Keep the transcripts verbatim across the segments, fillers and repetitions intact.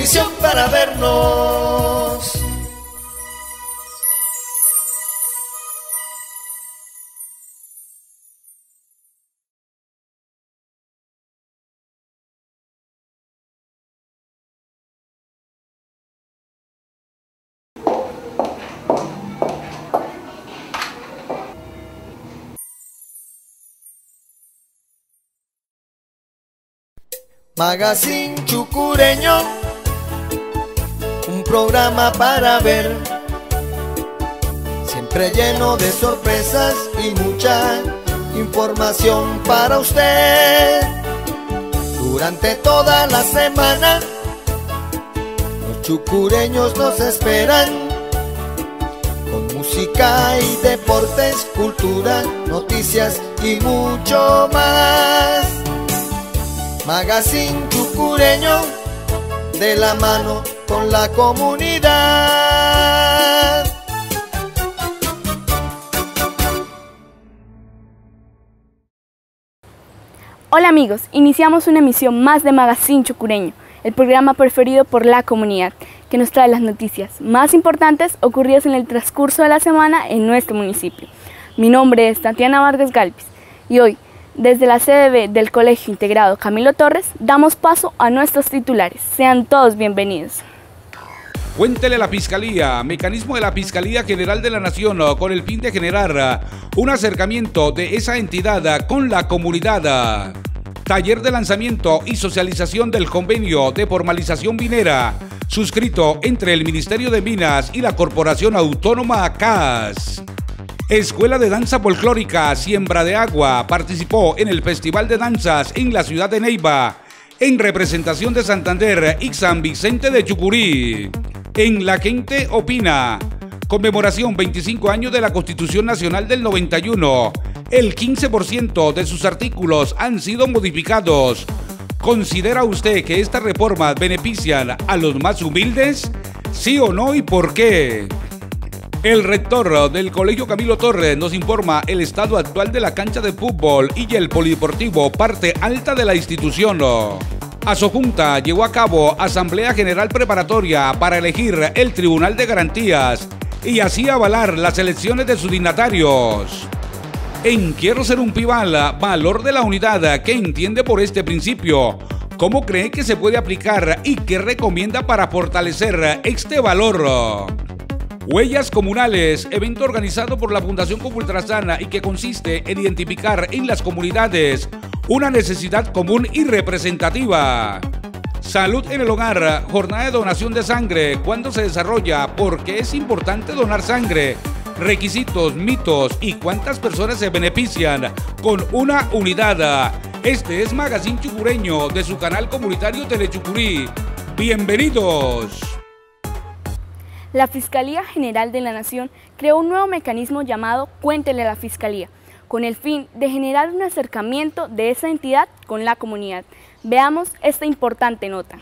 televisión para vernos. Magazine Chucureño, un programa para ver, siempre lleno de sorpresas y mucha información para usted. Durante toda la semana, los chucureños nos esperan, con música y deportes, cultura, noticias y mucho más. Magazine Chucureño, de la mano con la comunidad. Hola amigos, iniciamos una emisión más de Magazine Chucureño, el programa preferido por la comunidad, que nos trae las noticias más importantes ocurridas en el transcurso de la semana en nuestro municipio. Mi nombre es Tatiana Vargas Galvis y hoy, desde la sede B del Colegio Integrado Camilo Torres, damos paso a nuestros titulares. Sean todos bienvenidos. Cuéntele a la Fiscalía, mecanismo de la Fiscalía General de la Nación con el fin de generar un acercamiento de esa entidad con la comunidad. Taller de lanzamiento y socialización del convenio de formalización minera, suscrito entre el Ministerio de Minas y la Corporación Autónoma C A S. Escuela de Danza Folclórica Siembra de Agua participó en el Festival de Danzas en la ciudad de Neiva, en representación de Santander y San Vicente de Chucurí. En La Gente Opina, conmemoración veinticinco años de la Constitución Nacional del noventa y uno. El quince por ciento de sus artículos han sido modificados. ¿Considera usted que estas reformas benefician a los más humildes? ¿Sí o no y por qué? El rector del Colegio Camilo Torres nos informa el estado actual de la cancha de fútbol y el polideportivo, parte alta de la institución. Asojunta llevó a cabo Asamblea General Preparatoria para elegir el Tribunal de Garantías y así avalar las elecciones de sus dignatarios. En Quiero Ser un Pibal, valor de la unidad, ¿qué entiende por este principio? ¿Cómo cree que se puede aplicar y qué recomienda para fortalecer este valor? Huellas Comunales, evento organizado por la Fundación Ultrasana y que consiste en identificar en las comunidades una necesidad común y representativa. Salud en el hogar, jornada de donación de sangre, ¿cuándo se desarrolla? ¿Por qué es importante donar sangre? Requisitos, mitos y cuántas personas se benefician con una unidad. Este es Magazine Chucureño de su canal comunitario Telechucurí. Bienvenidos. La Fiscalía General de la Nación creó un nuevo mecanismo llamado Cuéntele a la Fiscalía, con el fin de generar un acercamiento de esa entidad con la comunidad. Veamos esta importante nota.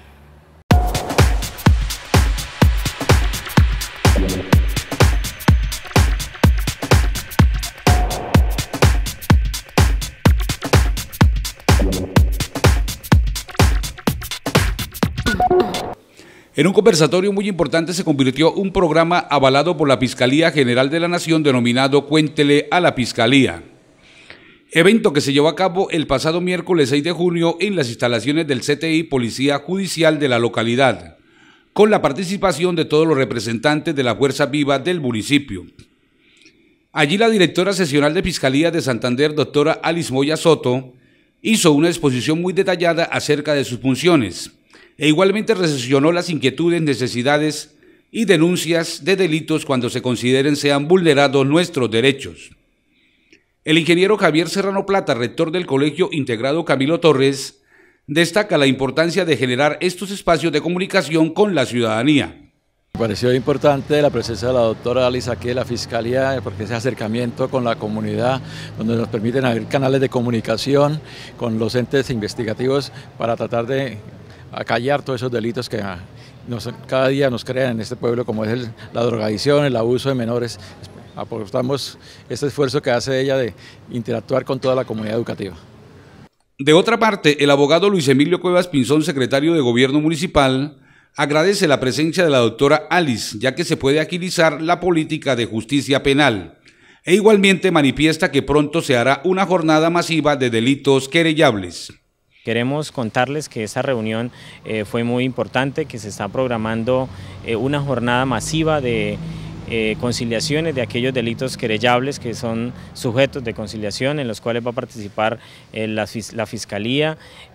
En un conversatorio muy importante se convirtió un programa avalado por la Fiscalía General de la Nación denominado Cuéntele a la Fiscalía. Evento que se llevó a cabo el pasado miércoles seis de junio en las instalaciones del C T I Policía Judicial de la localidad, con la participación de todos los representantes de la Fuerza Viva del municipio. Allí la directora seccional de Fiscalía de Santander, doctora Alice Moya Soto, hizo una exposición muy detallada acerca de sus funciones e igualmente recepcionó las inquietudes, necesidades y denuncias de delitos cuando se consideren sean vulnerados nuestros derechos. El ingeniero Javier Serrano Plata, rector del Colegio Integrado Camilo Torres, destaca la importancia de generar estos espacios de comunicación con la ciudadanía. Me pareció importante la presencia de la doctora Alice aquí en la Fiscalía, porque ese acercamiento con la comunidad, donde nos permiten abrir canales de comunicación con los entes investigativos para tratar de acallar todos esos delitos que nos, cada día nos crean en este pueblo, como es el, la drogadicción, el abuso de menores. Aportamos este esfuerzo que hace ella de interactuar con toda la comunidad educativa. De otra parte, el abogado Luis Emilio Cuevas Pinzón, secretario de Gobierno Municipal, agradece la presencia de la doctora Alice, ya que se puede agilizar la política de justicia penal, e igualmente manifiesta que pronto se hará una jornada masiva de delitos querellables. Queremos contarles que esta reunión eh, fue muy importante, que se está programando eh, una jornada masiva de Eh, conciliaciones de aquellos delitos querellables que son sujetos de conciliación, en los cuales va a participar eh, la, la Fiscalía,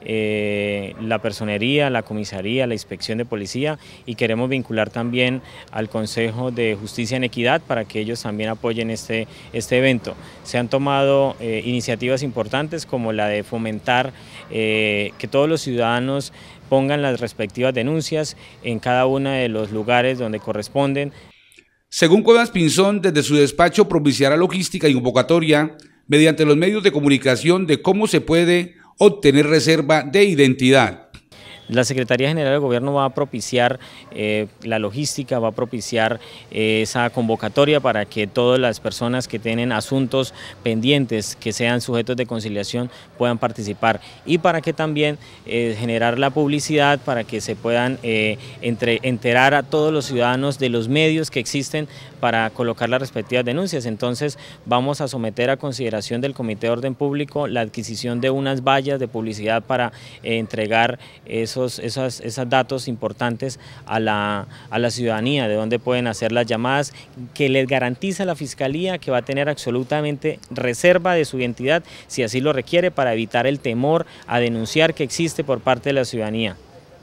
eh, la Personería, la Comisaría, la Inspección de Policía, y queremos vincular también al Consejo de Justicia en Equidad para que ellos también apoyen este, este evento. Se han tomado eh, iniciativas importantes como la de fomentar eh, que todos los ciudadanos pongan las respectivas denuncias en cada uno de los lugares donde corresponden. Según Cuevas Pinzón, desde su despacho propiciará logística y convocatoria mediante los medios de comunicación de cómo se puede obtener reserva de identidad. La Secretaría General del Gobierno va a propiciar eh, la logística, va a propiciar eh, esa convocatoria para que todas las personas que tienen asuntos pendientes que sean sujetos de conciliación puedan participar, y para que también eh, generar la publicidad para que se puedan eh, entre, enterar a todos los ciudadanos de los medios que existen para colocar las respectivas denuncias. Entonces vamos a someter a consideración del Comité de Orden Público la adquisición de unas vallas de publicidad para eh, entregar esos Esos, esos, esos datos importantes a la, a la ciudadanía, de dónde pueden hacer las llamadas, que les garantiza la Fiscalía que va a tener absolutamente reserva de su identidad si así lo requiere, para evitar el temor a denunciar que existe por parte de la ciudadanía.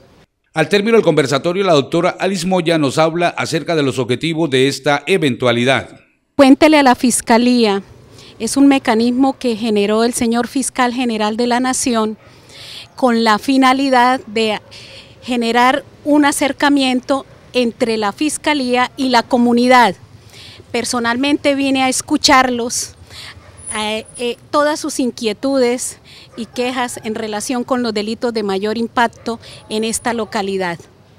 Al término del conversatorio, la doctora Alice Moya nos habla acerca de los objetivos de esta eventualidad. Cuéntele a la Fiscalía, es un mecanismo que generó el señor Fiscal General de la Nación con la finalidad de generar un acercamiento entre la Fiscalía y la comunidad. Personalmente vine a escucharlos, eh, eh, todas sus inquietudes y quejas en relación con los delitos de mayor impacto en esta localidad.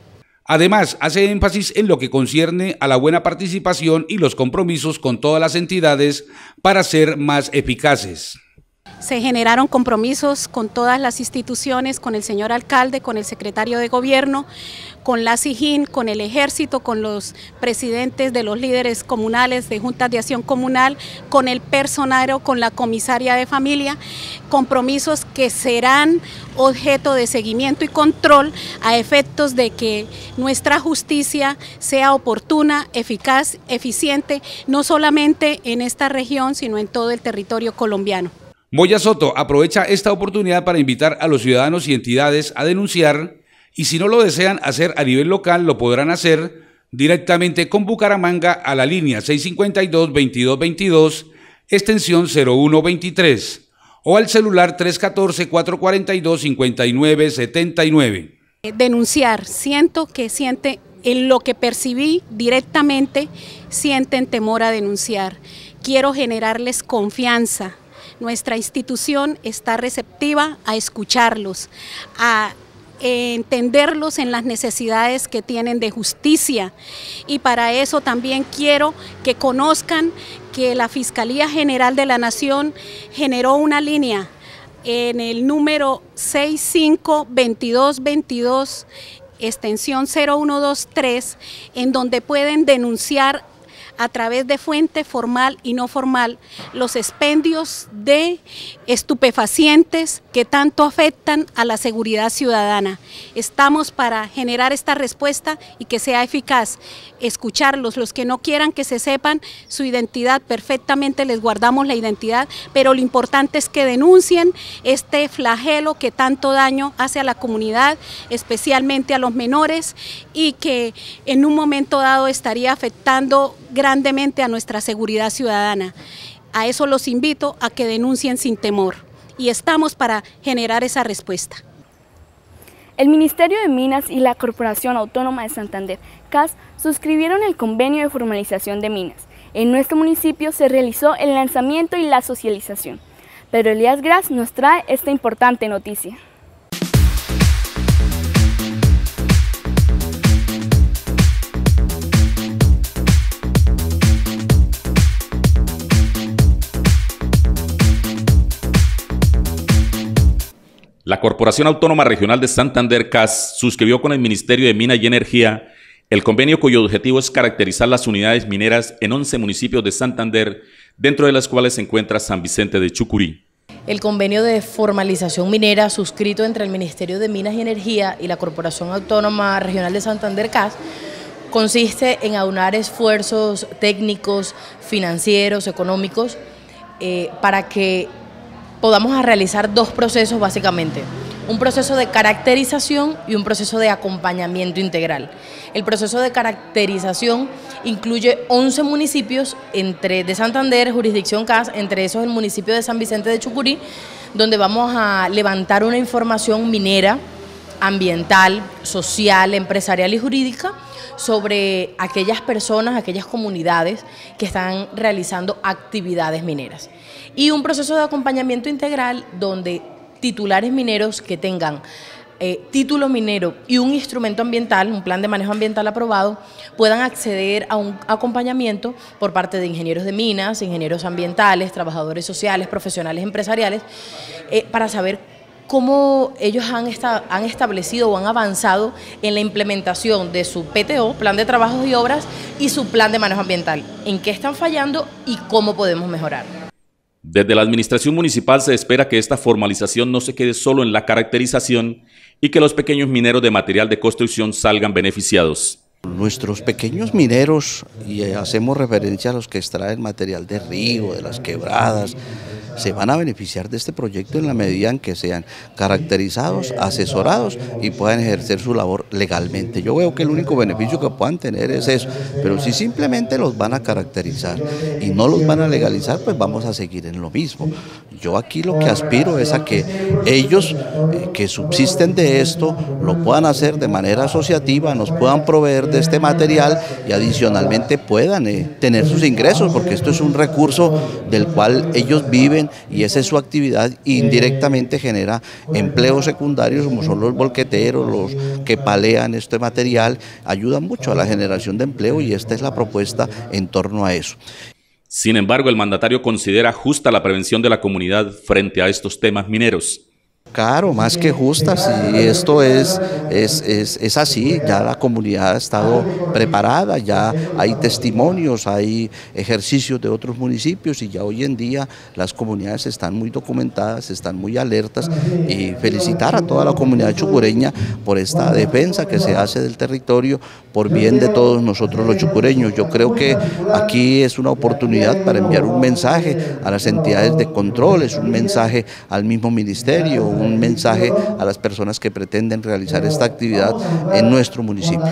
Además, hace énfasis en lo que concierne a la buena participación y los compromisos con todas las entidades para ser más eficaces. Se generaron compromisos con todas las instituciones, con el señor alcalde, con el secretario de gobierno, con la SIJIN, con el ejército, con los presidentes de los líderes comunales de juntas de acción comunal, con el personero, con la comisaria de familia, compromisos que serán objeto de seguimiento y control a efectos de que nuestra justicia sea oportuna, eficaz, eficiente, no solamente en esta región, sino en todo el territorio colombiano. Moya Soto aprovecha esta oportunidad para invitar a los ciudadanos y entidades a denunciar, y si no lo desean hacer a nivel local, lo podrán hacer directamente con Bucaramanga a la línea seis cinco dos, veintidós veintidós, extensión cero uno veintitrés, o al celular tres uno cuatro, cuatro cuatro dos, cinco nueve siete nueve. Denunciar, siento que siente, en lo que percibí directamente, sienten temor a denunciar. Quiero generarles confianza. Nuestra institución está receptiva a escucharlos, a entenderlos en las necesidades que tienen de justicia, y para eso también quiero que conozcan que la Fiscalía General de la Nación generó una línea en el número seis cinco veintidós veintidós, extensión cero uno veintitrés, en donde pueden denunciar a través de fuente formal y no formal los expendios de estupefacientes que tanto afectan a la seguridad ciudadana. Estamos para generar esta respuesta y que sea eficaz. Escucharlos, los que no quieran que se sepan su identidad, perfectamente les guardamos la identidad, pero lo importante es que denuncien este flagelo que tanto daño hace a la comunidad, especialmente a los menores, y que en un momento dado estaría afectando grandemente a nuestra seguridad ciudadana. A eso los invito a que denuncien sin temor, y estamos para generar esa respuesta. El Ministerio de Minas y la Corporación Autónoma de Santander, C A S, suscribieron el convenio de formalización de minas. En nuestro municipio se realizó el lanzamiento y la socialización. Pedro Elías Gras nos trae esta importante noticia. La Corporación Autónoma Regional de Santander, C A S, suscribió con el Ministerio de Minas y Energía el convenio cuyo objetivo es caracterizar las unidades mineras en once municipios de Santander, dentro de las cuales se encuentra San Vicente de Chucurí. El convenio de formalización minera suscrito entre el Ministerio de Minas y Energía y la Corporación Autónoma Regional de Santander, C A S, consiste en aunar esfuerzos técnicos, financieros, económicos, eh, para que podamos realizar dos procesos básicamente, un proceso de caracterización y un proceso de acompañamiento integral. El proceso de caracterización incluye once municipios entre, de Santander, jurisdicción C A S, entre esos el municipio de San Vicente de Chucurí, donde vamos a levantar una información minera, ambiental, social, empresarial y jurídica sobre aquellas personas, aquellas comunidades que están realizando actividades mineras. Y un proceso de acompañamiento integral donde titulares mineros que tengan eh, título minero y un instrumento ambiental, un plan de manejo ambiental aprobado, puedan acceder a un acompañamiento por parte de ingenieros de minas, ingenieros ambientales, trabajadores sociales, profesionales empresariales, eh, para saber cómo ellos han, esta, han establecido o han avanzado en la implementación de su P T O, Plan de Trabajos y Obras, y su Plan de Manejo Ambiental, en qué están fallando y cómo podemos mejorar. Desde la administración municipal se espera que esta formalización no se quede solo en la caracterización y que los pequeños mineros de material de construcción salgan beneficiados. Nuestros pequeños mineros, y hacemos referencia a los que extraen material de río, de las quebradas, se van a beneficiar de este proyecto en la medida en que sean caracterizados, asesorados y puedan ejercer su labor legalmente. Yo veo que el único beneficio que puedan tener es eso, pero si simplemente los van a caracterizar y no los van a legalizar, pues vamos a seguir en lo mismo. Yo aquí lo que aspiro es a que ellos eh, que subsisten de esto lo puedan hacer de manera asociativa, nos puedan proveer de este material y adicionalmente puedan eh, tener sus ingresos, porque esto es un recurso del cual ellos viven y esa es su actividad, e indirectamente genera empleos secundarios como son los volqueteros, los que palean este material, ayudan mucho a la generación de empleo y esta es la propuesta en torno a eso. Sin embargo, el mandatario considera justa la prevención de la comunidad frente a estos temas mineros. Claro, más que justa, sí, esto es, es, es, es así, ya la comunidad ha estado preparada, ya hay testimonios, hay ejercicios de otros municipios y ya hoy en día las comunidades están muy documentadas, están muy alertas y felicitar a toda la comunidad chucureña por esta defensa que se hace del territorio por bien de todos nosotros los chucureños. Yo creo que aquí es una oportunidad para enviar un mensaje a las entidades de control, es un mensaje al mismo ministerio, un mensaje a las personas que pretenden realizar esta actividad en nuestro municipio.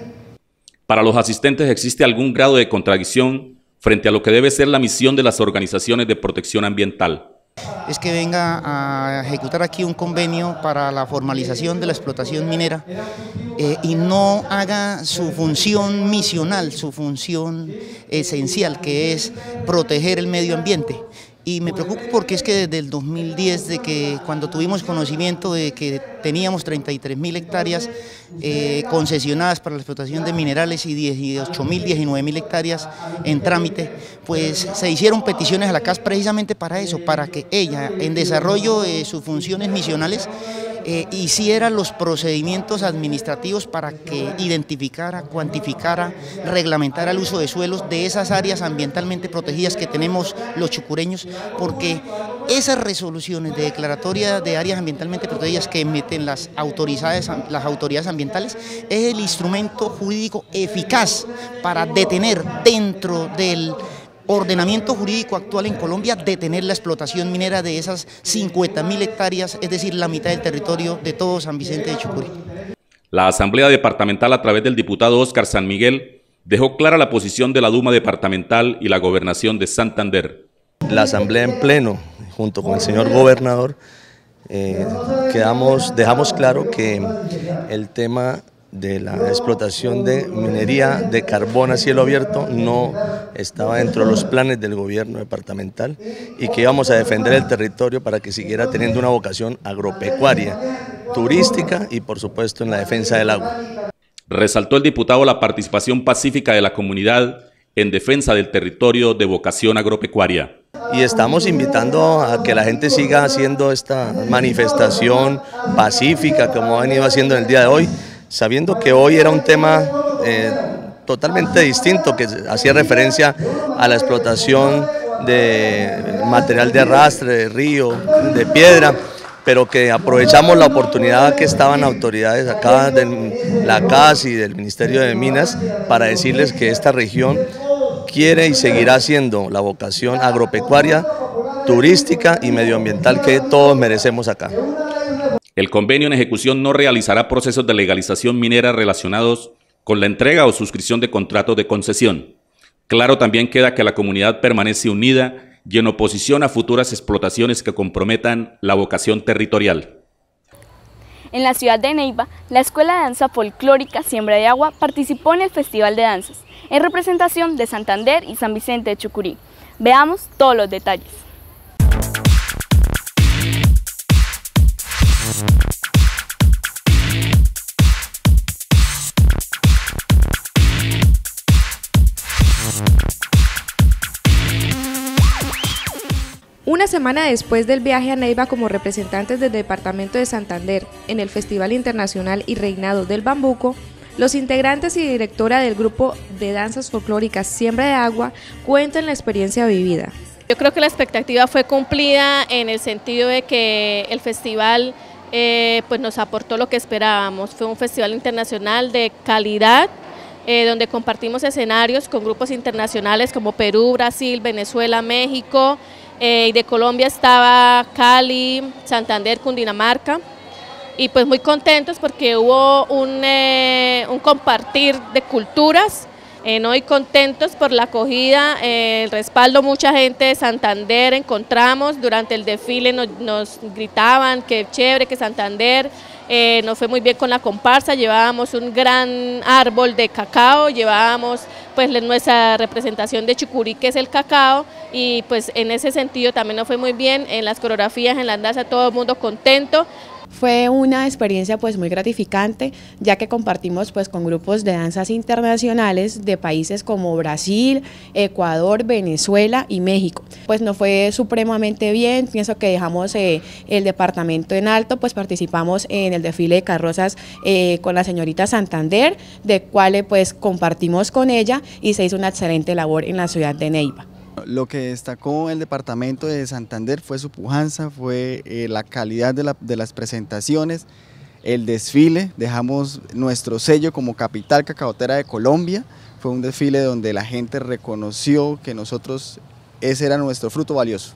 Para los asistentes, ¿existe algún grado de contradicción frente a lo que debe ser la misión de las organizaciones de protección ambiental? Es que venga a ejecutar aquí un convenio para la formalización de la explotación minera eh, y no haga su función misional, su función esencial, que es proteger el medio ambiente. Y me preocupo porque es que desde el dos mil diez, de que cuando tuvimos conocimiento de que teníamos treinta y tres mil hectáreas eh, concesionadas para la explotación de minerales y dieciocho mil, diecinueve mil hectáreas en trámite, pues se hicieron peticiones a la C A S precisamente para eso, para que ella, en desarrollo de sus funciones misionales, Eh, hiciera los procedimientos administrativos para que identificara, cuantificara, reglamentara el uso de suelos de esas áreas ambientalmente protegidas que tenemos los chucureños, porque esas resoluciones de declaratoria de áreas ambientalmente protegidas que emiten las autoridades, las autoridades ambientales es el instrumento jurídico eficaz para detener dentro del ordenamiento jurídico actual en Colombia, detener la explotación minera de esas cincuenta mil hectáreas, es decir, la mitad del territorio de todo San Vicente de Chucurí. La Asamblea Departamental, a través del diputado Óscar San Miguel, dejó clara la posición de la Duma Departamental y la Gobernación de Santander. La Asamblea en pleno, junto con el señor gobernador, eh, quedamos, dejamos claro que el tema de la explotación de minería de carbón a cielo abierto no estaba dentro de los planes del gobierno departamental y que íbamos a defender el territorio para que siguiera teniendo una vocación agropecuaria, turística y por supuesto en la defensa del agua. Resaltó el diputado la participación pacífica de la comunidad en defensa del territorio de vocación agropecuaria. Y estamos invitando a que la gente siga haciendo esta manifestación pacífica como ha venido haciendo en el día de hoy, sabiendo que hoy era un tema eh, totalmente distinto, que hacía referencia a la explotación de material de arrastre, de río, de piedra, pero que aprovechamos la oportunidad que estaban autoridades acá de la C A S y del Ministerio de Minas para decirles que esta región quiere y seguirá siendo la vocación agropecuaria, turística y medioambiental que todos merecemos acá. El convenio en ejecución no realizará procesos de legalización minera relacionados con la entrega o suscripción de contratos de concesión. Claro también queda que la comunidad permanece unida y en oposición a futuras explotaciones que comprometan la vocación territorial. En la ciudad de Neiva, la Escuela de Danza Folclórica Siembra de Agua participó en el Festival de Danzas, en representación de Santander y San Vicente de Chucurí. Veamos todos los detalles. Una semana después del viaje a Neiva como representantes del departamento de Santander en el Festival Internacional y Reinado del Bambuco, los integrantes y directora del grupo de danzas folclóricas Siembra de Agua cuentan la experiencia vivida. Yo creo que la expectativa fue cumplida en el sentido de que el festival eh, pues nos aportó lo que esperábamos. Fue un festival internacional de calidad, eh, donde compartimos escenarios con grupos internacionales como Perú, Brasil, Venezuela, México, eh, y de Colombia estaba Cali, Santander, Cundinamarca. Y pues muy contentos porque hubo un, eh, un compartir de culturas, eh, ¿no? Y contentos por la acogida, eh, el respaldo, mucha gente de Santander encontramos, durante el desfile nos, nos gritaban que chévere, que Santander, eh, nos fue muy bien con la comparsa, llevábamos un gran árbol de cacao, llevábamos pues nuestra representación de Chucurí, que es el cacao, y pues en ese sentido también nos fue muy bien, en las coreografías, en la danza, todo el mundo contento. Fue una experiencia pues muy gratificante, ya que compartimos pues con grupos de danzas internacionales de países como Brasil, Ecuador, Venezuela y México. Pues nos fue supremamente bien, pienso que dejamos eh, el departamento en alto, pues participamos en el desfile de carrozas eh, con la señorita Santander, de cual pues compartimos con ella y se hizo una excelente labor en la ciudad de Neiva. Lo que destacó el departamento de Santander fue su pujanza, fue eh, la calidad de, la, de las presentaciones, el desfile, dejamos nuestro sello como capital cacaotera de Colombia, fue un desfile donde la gente reconoció que nosotros, ese era nuestro fruto valioso.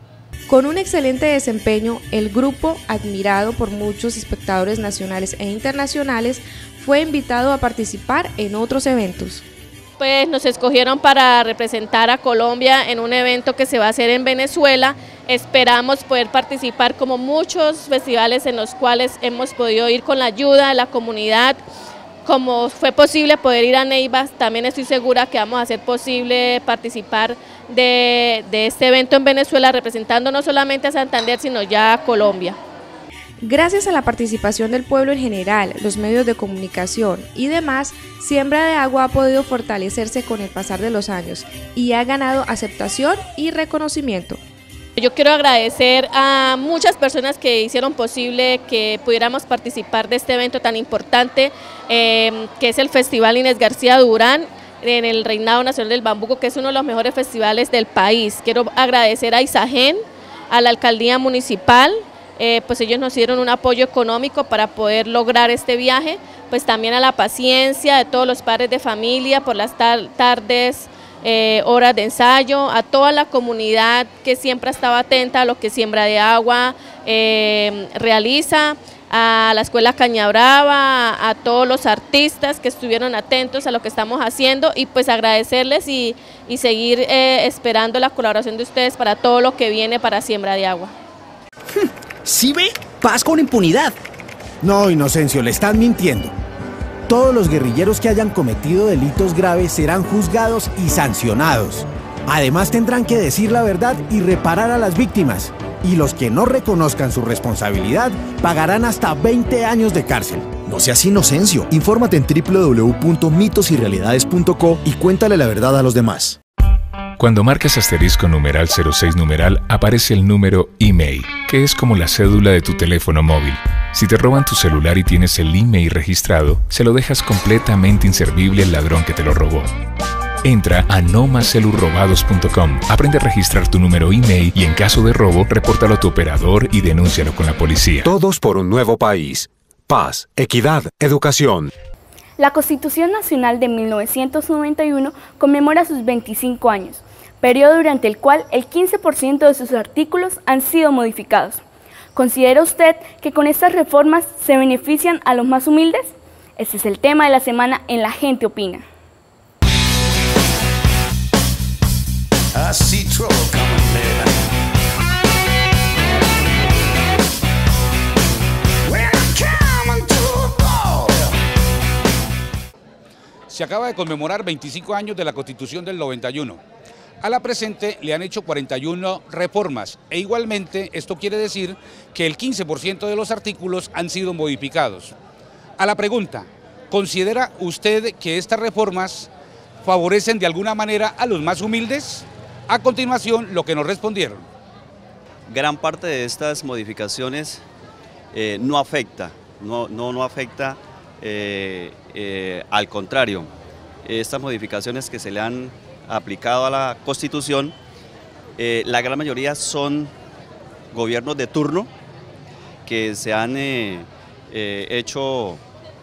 Con un excelente desempeño, el grupo, admirado por muchos espectadores nacionales e internacionales, fue invitado a participar en otros eventos. Pues nos escogieron para representar a Colombia en un evento que se va a hacer en Venezuela. Esperamos poder participar como muchos festivales en los cuales hemos podido ir con la ayuda de la comunidad. Como fue posible poder ir a Neiva, también estoy segura que vamos a hacer posible participar de, de este evento en Venezuela, representando no solamente a Santander, sino ya a Colombia. Gracias a la participación del pueblo en general, los medios de comunicación y demás, Siembra de Agua ha podido fortalecerse con el pasar de los años y ha ganado aceptación y reconocimiento. Yo quiero agradecer a muchas personas que hicieron posible que pudiéramos participar de este evento tan importante, eh, que es el Festival Inés García Durán, en el Reinado Nacional del Bambuco, que es uno de los mejores festivales del país. Quiero agradecer a ISAGEN, a la Alcaldía Municipal, Eh, pues ellos nos dieron un apoyo económico para poder lograr este viaje, pues también a la paciencia de todos los padres de familia por las tar tardes, eh, horas de ensayo, a toda la comunidad que siempre estaba atenta a lo que Siembra de Agua eh, realiza, a la Escuela Cañabrava, a, a todos los artistas que estuvieron atentos a lo que estamos haciendo y pues agradecerles y, y seguir eh, esperando la colaboración de ustedes para todo lo que viene para Siembra de Agua. ¿Sí ve? Paz con impunidad. No, Inocencio, le están mintiendo. Todos los guerrilleros que hayan cometido delitos graves serán juzgados y sancionados. Además tendrán que decir la verdad y reparar a las víctimas. Y los que no reconozcan su responsabilidad pagarán hasta veinte años de cárcel. No seas Inocencio. Infórmate en doble u doble u doble u punto mitos y realidades punto co y cuéntale la verdad a los demás. Cuando marcas asterisco numeral cero seis numeral, aparece el número email, que es como la cédula de tu teléfono móvil. Si te roban tu celular y tienes el email registrado, se lo dejas completamente inservible al ladrón que te lo robó. Entra a no más celus robados punto com, aprende a registrar tu número email y en caso de robo, repórtalo a tu operador y denúncialo con la policía. Todos por un nuevo país. Paz, equidad, educación. La Constitución Nacional de mil novecientos noventa y uno conmemora sus veinticinco años, periodo durante el cual el quince por ciento de sus artículos han sido modificados. ¿Considera usted que con estas reformas se benefician a los más humildes? Este es el tema de la semana en La Gente Opina. I see trouble coming, baby. When I'm coming to a ball. Se acaba de conmemorar veinticinco años de la Constitución del noventa y uno. A la presente le han hecho cuarenta y una reformas e igualmente esto quiere decir que el quince por ciento de los artículos han sido modificados. A la pregunta, ¿considera usted que estas reformas favorecen de alguna manera a los más humildes? A continuación, lo que nos respondieron. Gran parte de estas modificaciones eh, no afecta, no, no, no afecta, eh, eh, al contrario, estas modificaciones que se le han aplicado a la Constitución, eh, la gran mayoría son gobiernos de turno que se han eh, eh, hecho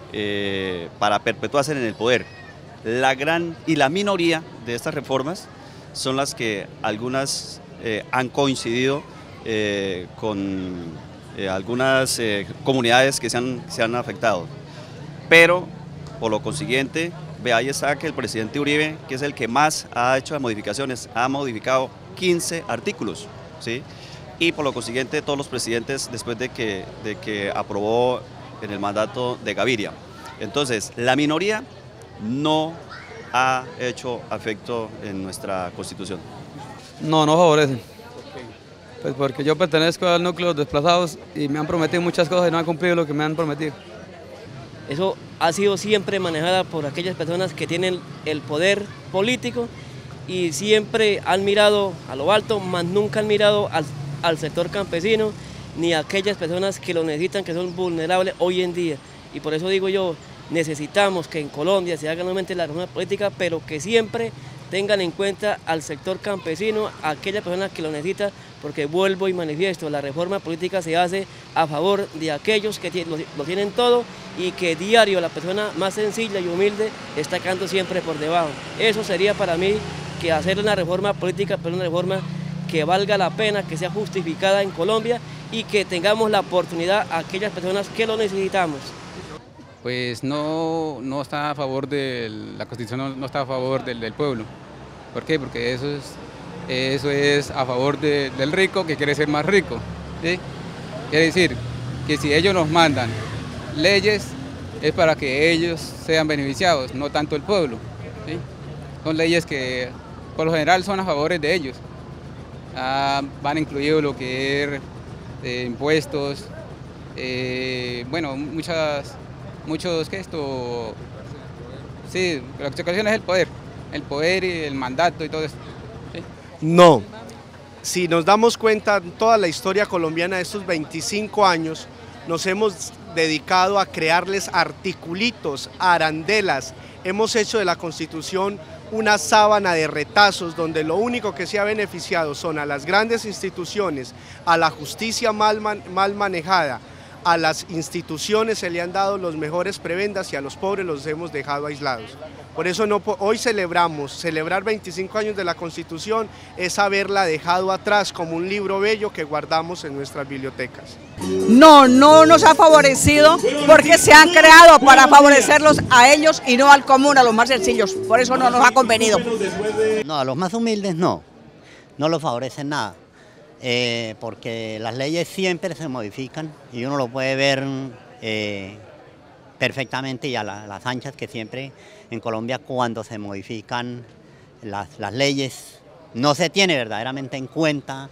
eh, para perpetuarse en el poder. La gran y la minoría de estas reformas son las que algunas eh, han coincidido eh, con eh, algunas eh, comunidades que se han, se han afectado. Pero, por lo consiguiente, ve ahí está que el presidente Uribe, que es el que más ha hecho las modificaciones, ha modificado quince artículos, ¿sí? Y por lo consiguiente todos los presidentes después de que, de que aprobó en el mandato de Gaviria. Entonces, la minoría no ha hecho afecto en nuestra Constitución. No, no favorece. Pues porque yo pertenezco al núcleo de desplazados y me han prometido muchas cosas y no han cumplido lo que me han prometido. Eso ha sido siempre manejada por aquellas personas que tienen el poder político y siempre han mirado a lo alto, mas nunca han mirado al, al sector campesino ni a aquellas personas que lo necesitan, que son vulnerables hoy en día. Y por eso digo yo, necesitamos que en Colombia se haga nuevamente la reforma política, pero que siempre tengan en cuenta al sector campesino, a aquellas personas que lo necesitan, porque vuelvo y manifiesto, la reforma política se hace a favor de aquellos que lo, lo tienen todo y que diario la persona más sencilla y humilde está quedando siempre por debajo. Eso sería para mí que hacer una reforma política, pero una reforma que valga la pena, que sea justificada en Colombia y que tengamos la oportunidad a aquellas personas que lo necesitamos. Pues no, no está a favor de la Constitución, no, no está a favor del, del pueblo. ¿Por qué? Porque eso es, eso es a favor de, del rico que quiere ser más rico, ¿sí? Quiere decir que si ellos nos mandan leyes es para que ellos sean beneficiados, no tanto el pueblo, ¿sí? Son leyes que por lo general son a favor de ellos. Ah, van incluido lo que es eh, impuestos, eh, bueno, muchas... Muchos que esto, sí, la constitución es el poder, el poder y el mandato y todo eso. ¿Sí? No, si nos damos cuenta, toda la historia colombiana de estos veinticinco años, nos hemos dedicado a crearles articulitos, arandelas, hemos hecho de la Constitución una sábana de retazos donde lo único que se ha beneficiado son a las grandes instituciones, a la justicia mal, man, mal manejada, a las instituciones se le han dado los mejores prebendas y a los pobres los hemos dejado aislados. Por eso no, hoy celebramos, celebrar veinticinco años de la Constitución es haberla dejado atrás como un libro bello que guardamos en nuestras bibliotecas. No, no nos ha favorecido porque se han creado para favorecerlos a ellos y no al común, a los más sencillos. Por eso no nos ha convenido. No, a los más humildes no, no los favorecen nada. Eh, porque las leyes siempre se modifican y uno lo puede ver eh, perfectamente y a la, las anchas que siempre en Colombia cuando se modifican las, las leyes no se tiene verdaderamente en cuenta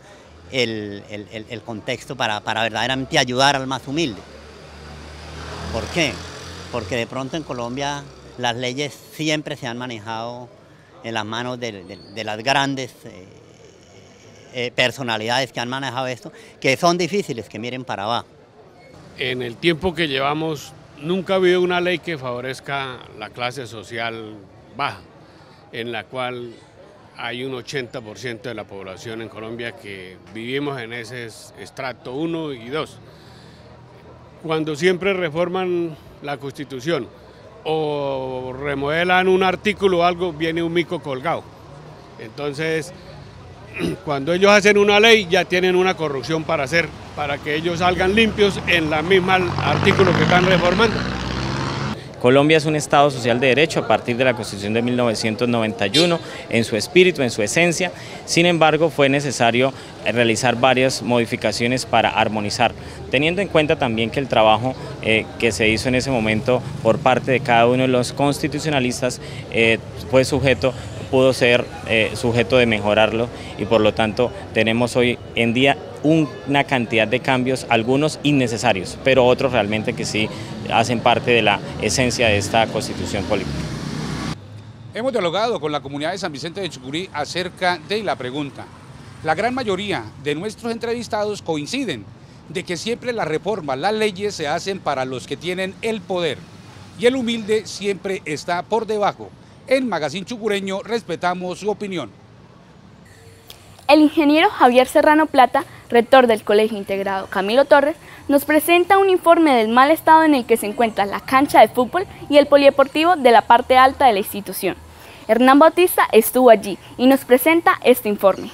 el, el, el, el contexto para, para verdaderamente ayudar al más humilde. ¿Por qué? Porque de pronto en Colombia las leyes siempre se han manejado en las manos de, de, de las grandes eh, eh, personalidades que han manejado esto, que son difíciles, que miren para abajo. En el tiempo que llevamos, nunca ha habido una ley que favorezca la clase social baja, en la cual hay un ochenta por ciento de la población en Colombia que vivimos en ese estrato uno y dos. Cuando siempre reforman la Constitución o remodelan un artículo o algo, viene un mico colgado. Entonces, cuando ellos hacen una ley, ya tienen una corrupción para hacer, para que ellos salgan limpios en la misma artículo que están reformando. Colombia es un Estado social de derecho a partir de la Constitución de mil novecientos noventa y uno, en su espíritu, en su esencia. Sin embargo, fue necesario realizar varias modificaciones para armonizar, teniendo en cuenta también que el trabajo eh, que se hizo en ese momento por parte de cada uno de los constitucionalistas eh, fue sujeto, pudo ser eh, sujeto de mejorarlo, y por lo tanto tenemos hoy en día una cantidad de cambios, algunos innecesarios, pero otros realmente que sí hacen parte de la esencia de esta Constitución política. Hemos dialogado con la comunidad de San Vicente de Chucurí acerca de la pregunta. La gran mayoría de nuestros entrevistados coinciden de que siempre las reformas, las leyes se hacen para los que tienen el poder, y el humilde siempre está por debajo. En Magazine Chucureño respetamos su opinión. El ingeniero Javier Serrano Plata, rector del Colegio Integrado Camilo Torres, nos presenta un informe del mal estado en el que se encuentra la cancha de fútbol y el polideportivo de la parte alta de la institución. Hernán Bautista estuvo allí y nos presenta este informe.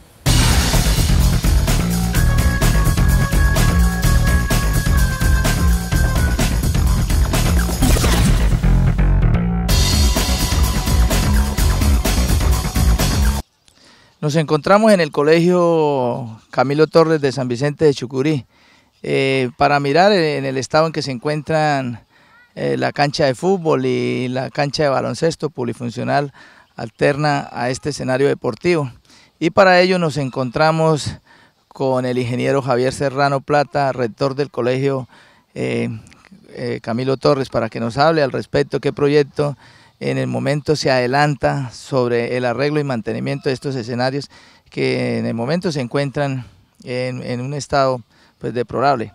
Nos encontramos en el Colegio Camilo Torres de San Vicente de Chucurí eh, para mirar en el estado en que se encuentran eh, la cancha de fútbol y la cancha de baloncesto polifuncional alterna a este escenario deportivo. Y para ello nos encontramos con el ingeniero Javier Serrano Plata, rector del Colegio eh, eh, Camilo Torres, para que nos hable al respecto qué proyecto en el momento se adelanta sobre el arreglo y mantenimiento de estos escenarios que en el momento se encuentran en, en un estado pues deplorable.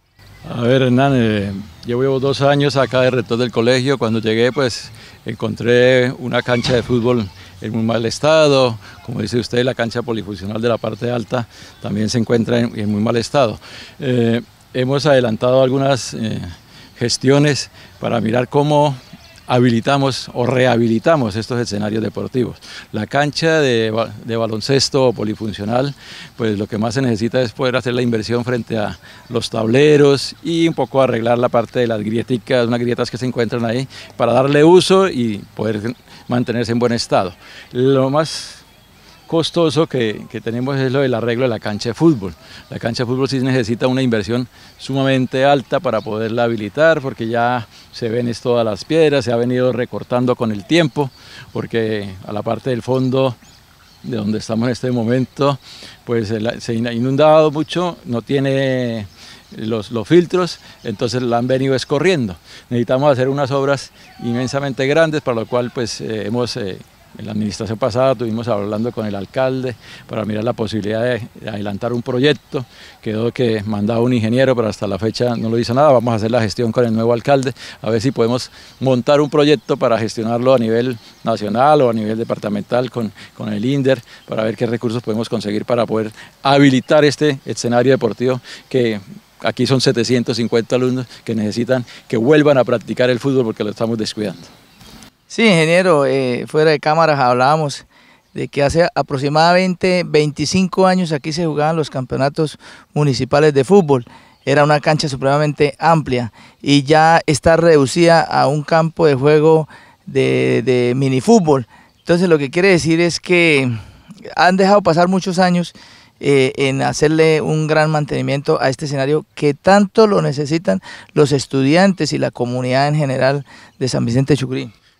A ver, Hernán, eh, yo llevo dos años acá de rector del colegio. Cuando llegué pues encontré una cancha de fútbol en muy mal estado. Como dice usted, la cancha polifuncional de la parte alta también se encuentra en, en muy mal estado. Eh, hemos adelantado algunas eh, gestiones para mirar cómo habilitamos o rehabilitamos estos escenarios deportivos. La cancha de, de baloncesto polifuncional, pues lo que más se necesita es poder hacer la inversión frente a los tableros y un poco arreglar la parte de las grieticas, unas grietas que se encuentran ahí, para darle uso y poder mantenerse en buen estado. Lo más costoso que, que tenemos es lo del arreglo de la cancha de fútbol. La cancha de fútbol sí necesita una inversión sumamente alta para poderla habilitar, porque ya se ven todas las piedras, se ha venido recortando con el tiempo, porque a la parte del fondo de donde estamos en este momento, pues se ha inundado mucho, no tiene los, los filtros, entonces la han venido escorriendo. Necesitamos hacer unas obras inmensamente grandes, para lo cual pues eh, hemos... Eh, En la administración pasada estuvimos hablando con el alcalde para mirar la posibilidad de adelantar un proyecto. Quedó que mandaba un ingeniero, pero hasta la fecha no lo hizo nada. Vamos a hacer la gestión con el nuevo alcalde, a ver si podemos montar un proyecto para gestionarlo a nivel nacional o a nivel departamental con, con el INDER, para ver qué recursos podemos conseguir para poder habilitar este escenario deportivo que... Aquí son setecientos cincuenta alumnos que necesitan que vuelvan a practicar el fútbol porque lo estamos descuidando. Sí, ingeniero, eh, fuera de cámaras hablábamos de que hace aproximadamente veinticinco años aquí se jugaban los campeonatos municipales de fútbol. Era una cancha supremamente amplia y ya está reducida a un campo de juego de, de minifútbol. Entonces lo que quiere decir es que han dejado pasar muchos años eh, en hacerle un gran mantenimiento a este escenario que tanto lo necesitan los estudiantes y la comunidad en general de San Vicente de Chucurí.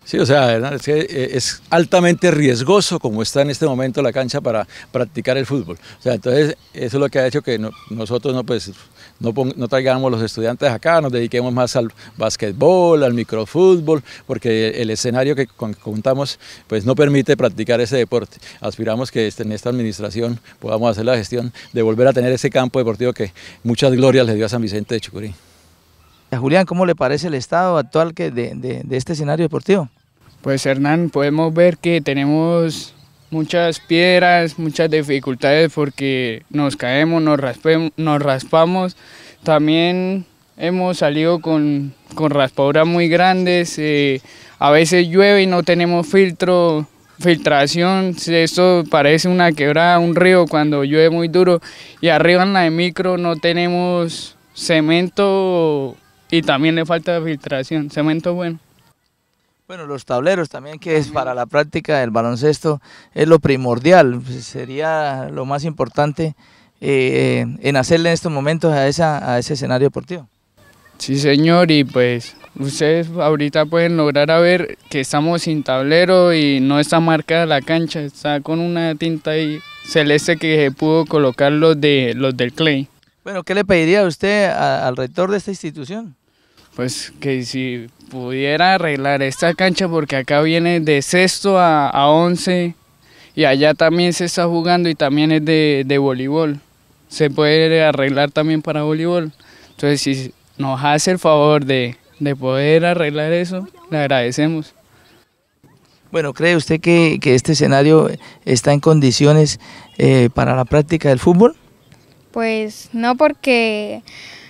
Sí, o sea, es que es altamente riesgoso como está en este momento la cancha para practicar el fútbol. O sea, entonces eso es lo que ha hecho que no, nosotros no, pues, no, no traigamos los estudiantes acá, nos dediquemos más al básquetbol, al microfútbol, porque el escenario que contamos pues, no permite practicar ese deporte. Aspiramos que en esta administración podamos hacer la gestión de volver a tener ese campo deportivo que muchas glorias le dio a San Vicente de Chucurí. Julián, ¿cómo le parece el estado actual que de, de, de este escenario deportivo? Pues Hernán, podemos ver que tenemos muchas piedras, muchas dificultades porque nos caemos, nos, raspemos, nos raspamos. También hemos salido con, con raspaduras muy grandes, eh, a veces llueve y no tenemos filtro, filtración, esto parece una quebrada, un río cuando llueve muy duro, y arriba en la de micro no tenemos cemento. Y también le falta filtración, cemento bueno. Bueno, los tableros también, que es para la práctica del baloncesto, es lo primordial, sería lo más importante eh, en hacerle en estos momentos a, esa, a ese escenario deportivo. Sí, señor, y pues ustedes ahorita pueden lograr a ver que estamos sin tablero y no está marcada la cancha, está con una tinta ahí celeste que se pudo colocar los, de, los del Clay. Bueno, ¿qué le pediría usted a, al rector de esta institución? Pues que si pudiera arreglar esta cancha, porque acá viene de sexto a, a once y allá también se está jugando y también es de, de voleibol. Se puede arreglar también para voleibol. Entonces si nos hace el favor de, de poder arreglar eso, le agradecemos. Bueno, ¿cree usted que, que este escenario está en condiciones eh, para la práctica del fútbol? Pues no, porque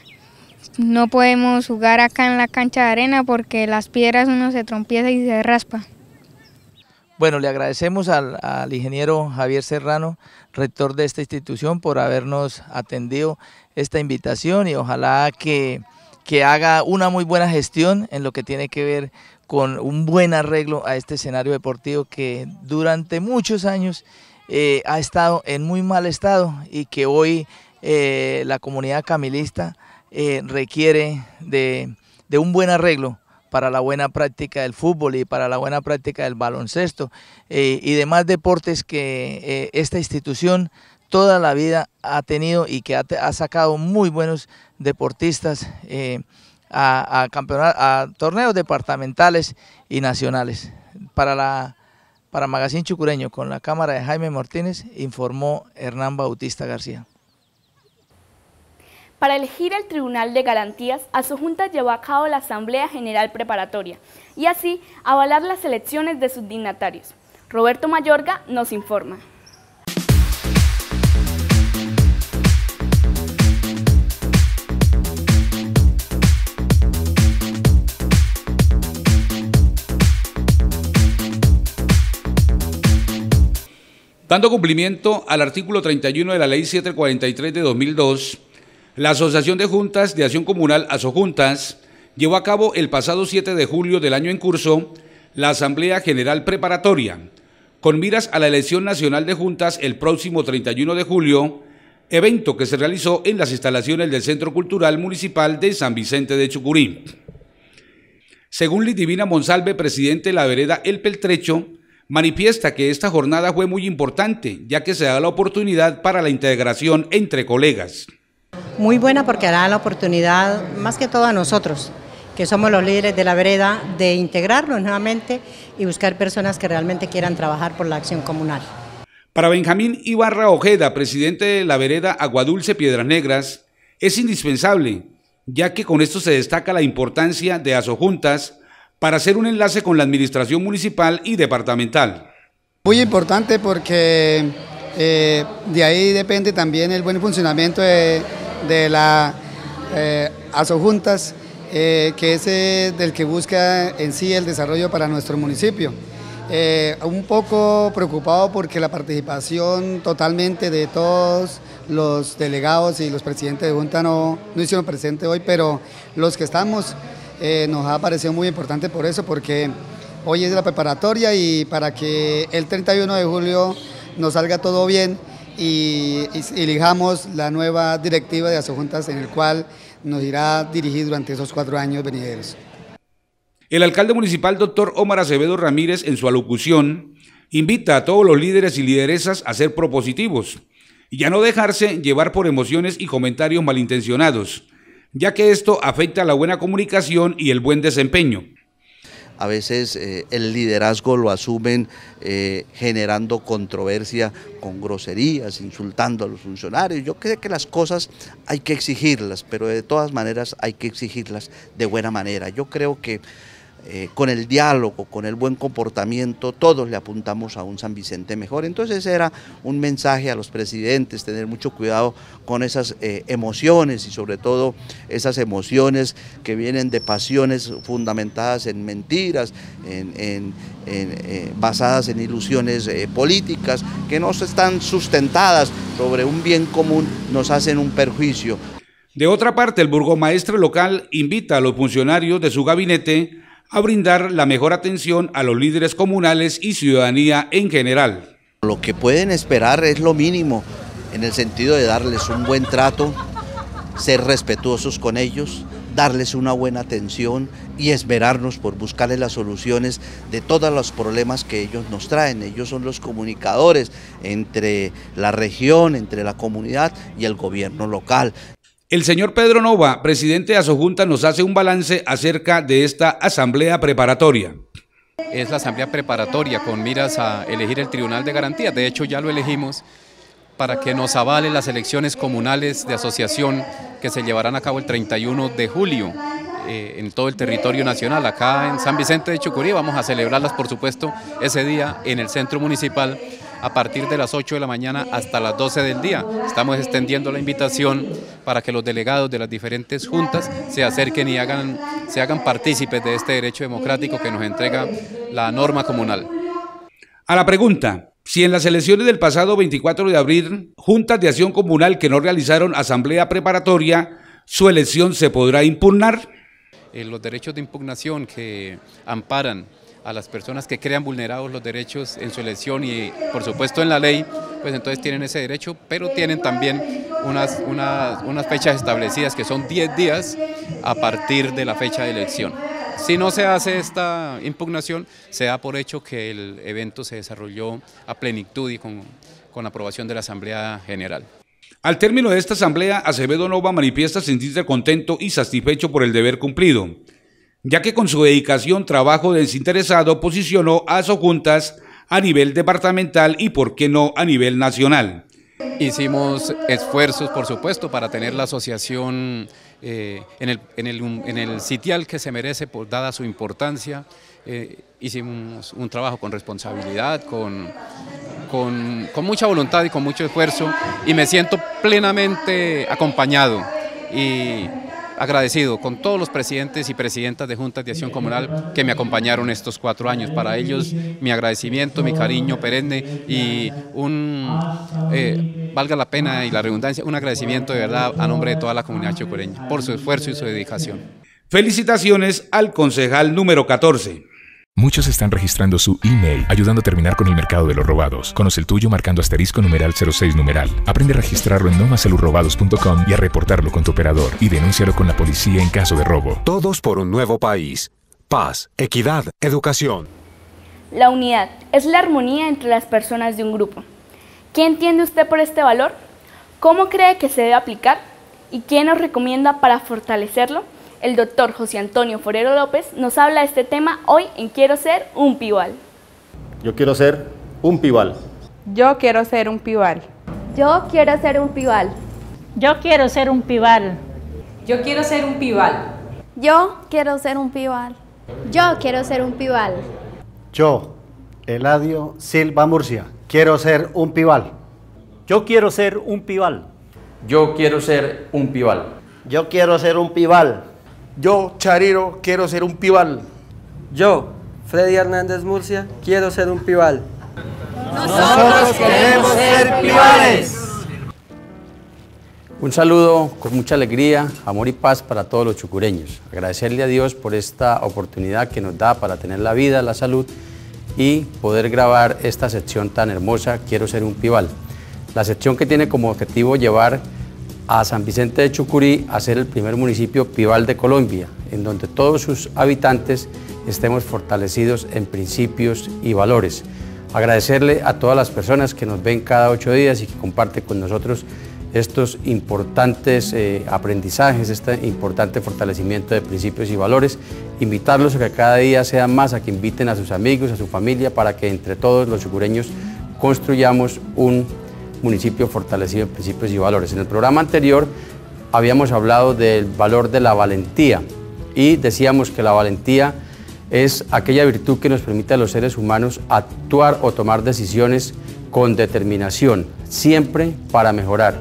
no podemos jugar acá en la cancha de arena porque las piedras uno se trompieza y se raspa. Bueno, le agradecemos al, al ingeniero Javier Serrano, rector de esta institución, por habernos atendido esta invitación y ojalá que, que haga una muy buena gestión en lo que tiene que ver con un buen arreglo a este escenario deportivo que durante muchos años eh, ha estado en muy mal estado y que hoy eh, la comunidad camilista eh, requiere de, de un buen arreglo para la buena práctica del fútbol y para la buena práctica del baloncesto eh, y demás deportes que eh, esta institución toda la vida ha tenido y que ha, ha sacado muy buenos deportistas eh, a, a, campeonatos, a torneos departamentales y nacionales. Para, la, para Magazine Chucureño, con la cámara de Jaime Martínez, informó Hernán Bautista García. Para elegir el Tribunal de Garantías, Asojuntas llevó a cabo la Asamblea General Preparatoria y así avalar las elecciones de sus dignatarios. Roberto Mayorga nos informa. Dando cumplimiento al artículo treinta y uno de la Ley setecientos cuarenta y tres de dos mil dos, la Asociación de Juntas de Acción Comunal Asojuntas llevó a cabo el pasado siete de julio del año en curso la Asamblea General Preparatoria, con miras a la elección nacional de juntas el próximo treinta y uno de julio, evento que se realizó en las instalaciones del Centro Cultural Municipal de San Vicente de Chucurí. Según Lidivina Monsalve, presidente de la vereda El Peltrecho, manifiesta que esta jornada fue muy importante, ya que se da la oportunidad para la integración entre colegas. Muy buena porque dará la oportunidad, más que todo a nosotros, que somos los líderes de la vereda, de integrarnos nuevamente y buscar personas que realmente quieran trabajar por la acción comunal. Para Benjamín Ibarra Ojeda, presidente de la vereda Aguadulce Piedras Negras, es indispensable, ya que con esto se destaca la importancia de Asojuntas para hacer un enlace con la administración municipal y departamental. Muy importante porque eh, de ahí depende también el buen funcionamiento de, de la eh, Asojuntas, eh, que es eh, del que busca en sí el desarrollo para nuestro municipio. Eh, un poco preocupado porque la participación totalmente de todos los delegados y los presidentes de junta no, no hicieron presente hoy, pero los que estamos eh, nos ha parecido muy importante por eso, porque hoy es la preparatoria y para que el treinta y uno de julio nos salga todo bien y, y elijamos la nueva directiva de Asojuntas en el cual nos irá a dirigir durante esos cuatro años venideros. El alcalde municipal, doctor Omar Acevedo Ramírez, en su alocución, invita a todos los líderes y lideresas a ser propositivos y a no dejarse llevar por emociones y comentarios malintencionados, ya que esto afecta a la buena comunicación y el buen desempeño. A veces eh, el liderazgo lo asumen eh, generando controversia con groserías, insultando a los funcionarios. Yo creo que las cosas hay que exigirlas, pero de todas maneras hay que exigirlas de buena manera. Yo creo que Eh, con el diálogo, con el buen comportamiento, todos le apuntamos a un San Vicente mejor. Entonces ese era un mensaje a los presidentes, tener mucho cuidado con esas eh, emociones y sobre todo esas emociones que vienen de pasiones fundamentadas en mentiras, en, en, en, eh, basadas en ilusiones eh, políticas, que no están sustentadas sobre un bien común, nos hacen un perjuicio. De otra parte, el burgomaestre local invita a los funcionarios de su gabinete a brindar la mejor atención a los líderes comunales y ciudadanía en general. Lo que pueden esperar es lo mínimo, en el sentido de darles un buen trato, ser respetuosos con ellos, darles una buena atención y esmerarnos por buscarles las soluciones de todos los problemas que ellos nos traen. Ellos son los comunicadores entre la región, entre la comunidad y el gobierno local. El señor Pedro Nova, presidente de Asojunta, nos hace un balance acerca de esta asamblea preparatoria. Es la asamblea preparatoria con miras a elegir el Tribunal de Garantías. De hecho, ya lo elegimos para que nos avale las elecciones comunales de asociación que se llevarán a cabo el treinta y uno de julio eh, en todo el territorio nacional. Acá en San Vicente de Chucurí vamos a celebrarlas, por supuesto, ese día en el centro municipal, a partir de las ocho de la mañana hasta las doce del día. Estamos extendiendo la invitación para que los delegados de las diferentes juntas se acerquen y hagan, se hagan partícipes de este derecho democrático que nos entrega la norma comunal. A la pregunta, si en las elecciones del pasado veinticuatro de abril, juntas de acción comunal que no realizaron asamblea preparatoria, su elección se podrá impugnar. Eh, los derechos de impugnación que amparan a las personas que crean vulnerados los derechos en su elección y por supuesto en la ley, pues entonces tienen ese derecho, pero tienen también unas, unas, unas fechas establecidas que son diez días a partir de la fecha de elección. Si no se hace esta impugnación, se da por hecho que el evento se desarrolló a plenitud y con, con aprobación de la Asamblea General. Al término de esta asamblea, Acevedo Nova manifiesta sentirse contento y satisfecho por el deber cumplido, ya que con su dedicación, trabajo desinteresado, posicionó a Asojuntas a nivel departamental y, por qué no, a nivel nacional. Hicimos esfuerzos, por supuesto, para tener la asociación eh, en, el, en, el, en el sitial que se merece, por, dada su importancia. Eh, hicimos un trabajo con responsabilidad, con, con, con mucha voluntad y con mucho esfuerzo, y me siento plenamente acompañado y agradecido con todos los presidentes y presidentas de juntas de acción comunal que me acompañaron estos cuatro años. Para ellos mi agradecimiento, mi cariño perenne y un, eh, valga la pena y la redundancia, un agradecimiento de verdad a nombre de toda la comunidad chucureña por su esfuerzo y su dedicación. Felicitaciones al concejal número catorce. Muchos están registrando su email, ayudando a terminar con el mercado de los robados. Conoce el tuyo marcando asterisco numeral cero seis numeral. Aprende a registrarlo en no más salud robados punto com y a reportarlo con tu operador. Y denúncialo con la policía en caso de robo. Todos por un nuevo país. Paz, equidad, educación. La unidad es la armonía entre las personas de un grupo. ¿Qué entiende usted por este valor? ¿Cómo cree que se debe aplicar? ¿Y qué nos recomienda para fortalecerlo? El doctor José Antonio Forero López nos habla de este tema hoy en Quiero ser un Pibal. Yo quiero ser un Pibal. Yo quiero ser un Pibal. Yo quiero ser un Pibal. Yo quiero ser un Pibal. Yo quiero ser un Pibal. Yo quiero ser un Pibal. Yo quiero ser un Pibal. Yo, Eladio Silva Murcia, quiero ser un Pibal. Yo quiero ser un Pibal. Yo quiero ser un Pibal. Yo quiero ser un Pibal. Yo, Chariro, quiero ser un Pibal. Yo, Freddy Hernández Murcia, quiero ser un Pibal. Nosotros queremos ser Pibales. Un saludo con mucha alegría, amor y paz para todos los chucureños. Agradecerle a Dios por esta oportunidad que nos da para tener la vida, la salud y poder grabar esta sección tan hermosa, Quiero ser un Pibal. La sección que tiene como objetivo llevar a San Vicente de Chucurí a ser el primer municipio Pibal de Colombia. en donde todos sus habitantes estemos fortalecidos en principios y valores. Agradecerle a todas las personas que nos ven cada ocho días y que comparten con nosotros estos importantes eh, aprendizajes, este importante fortalecimiento de principios y valores, invitarlos a que cada día sean más, a que inviten a sus amigos, a su familia, para que entre todos los chucureños construyamos un municipio fortalecido en principios y valores. En el programa anterior habíamos hablado del valor de la valentía y decíamos que la valentía es aquella virtud que nos permite a los seres humanos actuar o tomar decisiones con determinación, siempre para mejorar.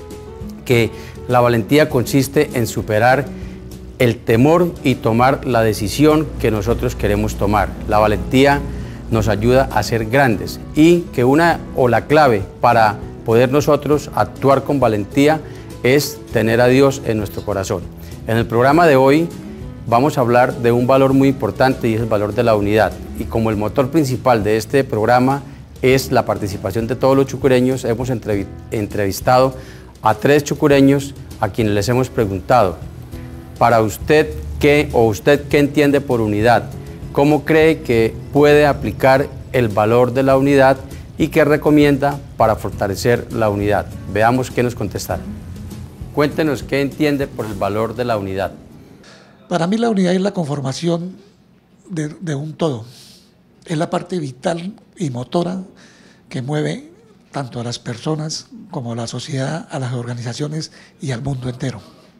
Que la valentía consiste en superar el temor y tomar la decisión que nosotros queremos tomar. La valentía nos ayuda a ser grandes y que una o la clave para poder nosotros actuar con valentía es tener a Dios en nuestro corazón. En el programa de hoy vamos a hablar de un valor muy importante y es el valor de la unidad. Y como el motor principal de este programa es la participación de todos los chucureños, hemos entrevistado a tres chucureños a quienes les hemos preguntado, para usted, ¿qué o usted qué entiende por unidad? ¿Cómo cree que puede aplicar el valor de la unidad y qué recomienda para fortalecer la unidad? Veamos qué nos contestaron. Cuéntenos qué entiende por el valor de la unidad. Para mí la unidad es la conformación de, de un todo, es la parte vital y motora que mueve tanto a las personas como a la sociedad, a las organizaciones y al mundo entero.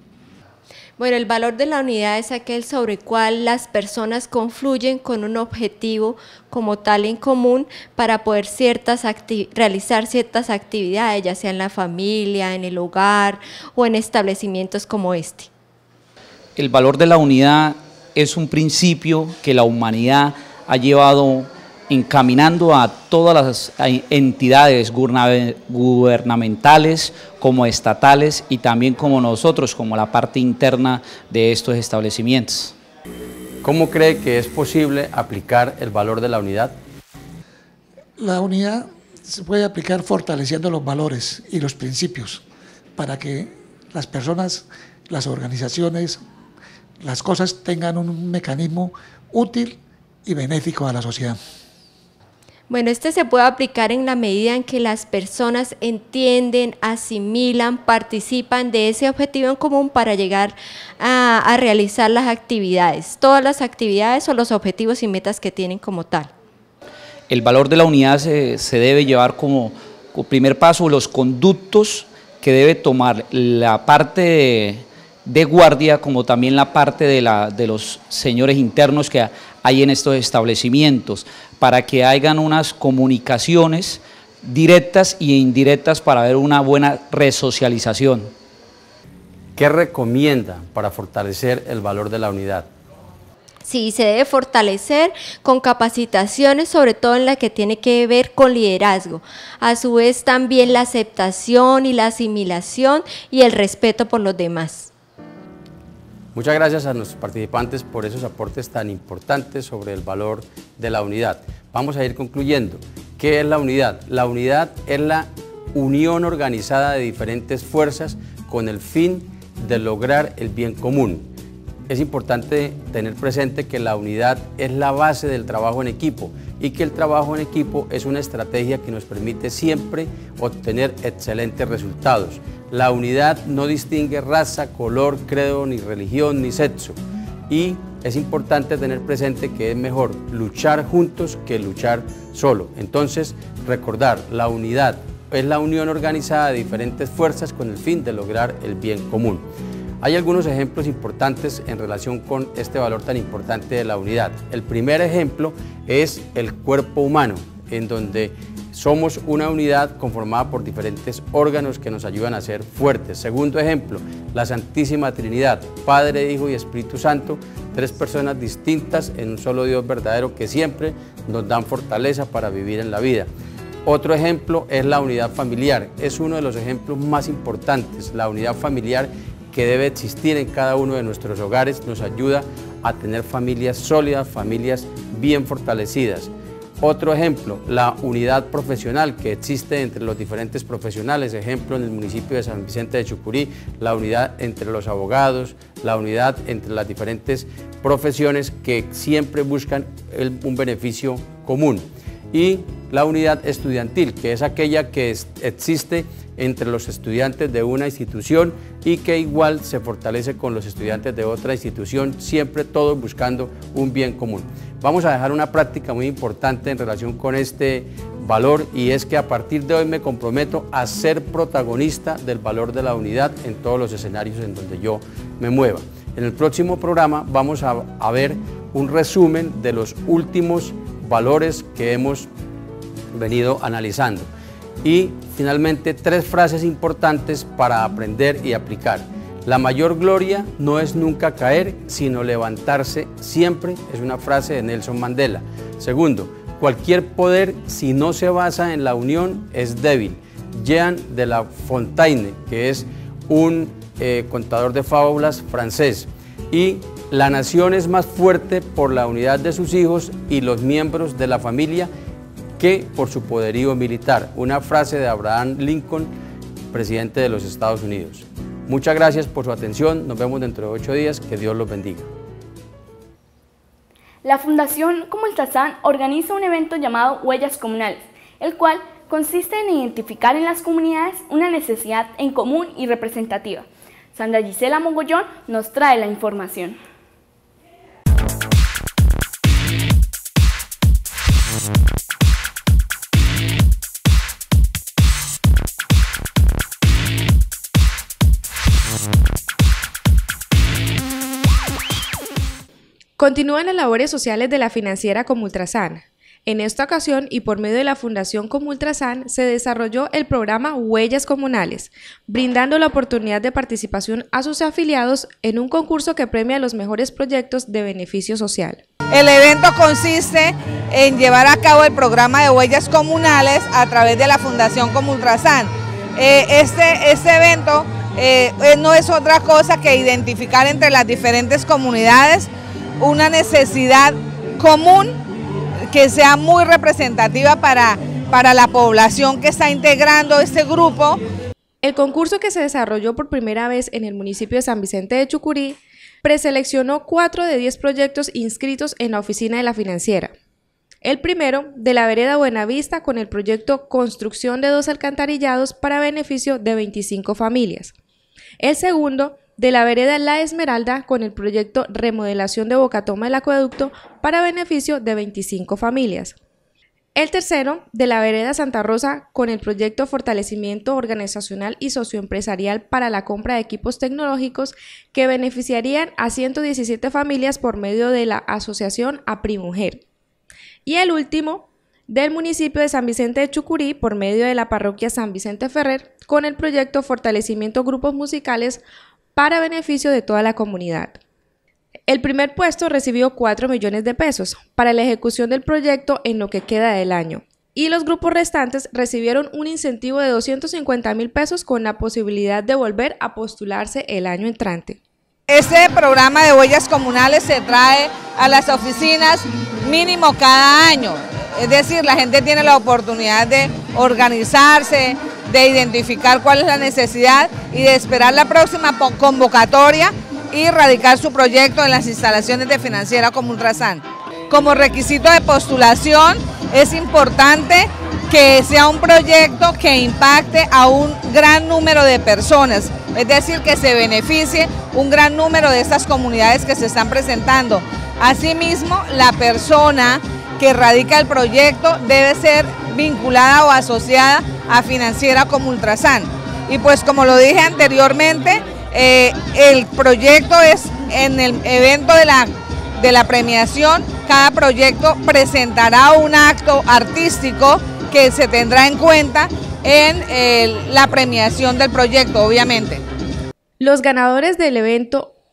Bueno, el valor de la unidad es aquel sobre el cual las personas confluyen con un objetivo como tal en común para poder ciertas realizar ciertas actividades, ya sea en la familia, en el hogar o en establecimientos como este. El valor de la unidad es un principio que la humanidad ha llevado encaminando a todas las entidades gubernamentales como estatales y también como nosotros, como la parte interna de estos establecimientos. ¿Cómo cree que es posible aplicar el valor de la unidad? La unidad se puede aplicar fortaleciendo los valores y los principios para que las personas, las organizaciones, las cosas tengan un mecanismo útil y benéfico a la sociedad. Bueno, este se puede aplicar en la medida en que las personas entienden, asimilan, participan de ese objetivo en común para llegar a, a realizar las actividades, todas las actividades o los objetivos y metas que tienen como tal. El valor de la unidad se, se debe llevar como, como primer paso los conductos que debe tomar la parte de, de guardia como también la parte de, la, de los señores internos que hay en estos establecimientos, para que hagan unas comunicaciones directas e indirectas para ver una buena resocialización. ¿Qué recomienda para fortalecer el valor de la unidad? Sí, se debe fortalecer con capacitaciones, sobre todo en la que tiene que ver con liderazgo. A su vez también la aceptación y la asimilación y el respeto por los demás. Muchas gracias a nuestros participantes por esos aportes tan importantes sobre el valor de la unidad. Vamos a ir concluyendo. ¿Qué es la unidad? La unidad es la unión organizada de diferentes fuerzas con el fin de lograr el bien común. Es importante tener presente que la unidad es la base del trabajo en equipo y que el trabajo en equipo es una estrategia que nos permite siempre obtener excelentes resultados. La unidad no distingue raza, color, credo, ni religión, ni sexo. Y es importante tener presente que es mejor luchar juntos que luchar solo. Entonces, recordar, la unidad es la unión organizada de diferentes fuerzas con el fin de lograr el bien común. Hay algunos ejemplos importantes en relación con este valor tan importante de la unidad. El primer ejemplo es el cuerpo humano, en donde somos una unidad conformada por diferentes órganos que nos ayudan a ser fuertes. Segundo ejemplo, la Santísima Trinidad, Padre, Hijo y Espíritu Santo, tres personas distintas en un solo Dios verdadero que siempre nos dan fortaleza para vivir en la vida. Otro ejemplo es la unidad familiar, es uno de los ejemplos más importantes. La unidad familiar que debe existir en cada uno de nuestros hogares nos ayuda a tener familias sólidas, familias bien fortalecidas. Otro ejemplo, la unidad profesional que existe entre los diferentes profesionales, ejemplo en el municipio de San Vicente de Chucurí, la unidad entre los abogados, la unidad entre las diferentes profesiones que siempre buscan el, un beneficio común. Y la unidad estudiantil, que es aquella que es, existe entre los estudiantes de una institución y que igual se fortalece con los estudiantes de otra institución, siempre todos buscando un bien común. Vamos a dejar una práctica muy importante en relación con este valor, y es que a partir de hoy me comprometo a ser protagonista del valor de la unidad en todos los escenarios en donde yo me mueva. En el próximo programa vamos a, a ver un resumen de los últimos valores que hemos venido analizando. Y finalmente, tres frases importantes para aprender y aplicar. La mayor gloria no es nunca caer, sino levantarse siempre, es una frase de Nelson Mandela. Segundo, cualquier poder, si no se basa en la unión, es débil. Jean de La Fontaine, que es un eh, contador de fábulas francés. Y la nación es más fuerte por la unidad de sus hijos y los miembros de la familia que por su poderío militar. Una frase de Abraham Lincoln, presidente de los Estados Unidos. Muchas gracias por su atención, nos vemos dentro de ocho días, que Dios los bendiga. La Fundación Comultrasan organiza un evento llamado Huellas Comunales, el cual consiste en identificar en las comunidades una necesidad en común y representativa. Sandra Gisela Mogollón nos trae la información. Continúan las labores sociales de la financiera Comultrasan. En esta ocasión y por medio de la Fundación Comultrasan se desarrolló el programa Huellas Comunales, brindando la oportunidad de participación a sus afiliados en un concurso que premia los mejores proyectos de beneficio social. El evento consiste en llevar a cabo el programa de Huellas Comunales a través de la Fundación Comultrasan. Eh, este, este evento eh, no es otra cosa que identificar entre las diferentes comunidades una necesidad común que sea muy representativa para, para la población que está integrando este grupo. El concurso, que se desarrolló por primera vez en el municipio de San Vicente de Chucurí, preseleccionó cuatro de diez proyectos inscritos en la oficina de la financiera. El primero, de la vereda Buenavista, con el proyecto Construcción de dos alcantarillados para beneficio de veinticinco familias. El segundo, de la vereda La Esmeralda, con el proyecto Remodelación de Bocatoma del Acueducto para beneficio de veinticinco familias. El tercero, de la vereda Santa Rosa, con el proyecto Fortalecimiento Organizacional y Socioempresarial para la compra de equipos tecnológicos que beneficiarían a ciento diecisiete familias por medio de la asociación APRIMujer. Y el último, del municipio de San Vicente de Chucurí, por medio de la parroquia San Vicente Ferrer, con el proyecto Fortalecimiento Grupos Musicales para beneficio de toda la comunidad. El primer puesto recibió cuatro millones de pesos para la ejecución del proyecto en lo que queda del año, y los grupos restantes recibieron un incentivo de doscientos cincuenta mil pesos con la posibilidad de volver a postularse el año entrante. Este programa de Huellas Comunales se trae a las oficinas mínimo cada año, es decir, la gente tiene la oportunidad de organizarse, de identificar cuál es la necesidad y de esperar la próxima convocatoria y radicar su proyecto en las instalaciones de Financiera Comultrasan. Como requisito de postulación es importante que sea un proyecto que impacte a un gran número de personas, es decir, que se beneficie un gran número de estas comunidades que se están presentando. Asimismo, la persona que radica el proyecto debe ser vinculada o asociada a Financiera Comultrasan. Y pues como lo dije anteriormente, eh, el proyecto es en el evento de la, de la premiación, cada proyecto presentará un acto artístico que se tendrá en cuenta en eh, la premiación del proyecto, obviamente. Los ganadores del evento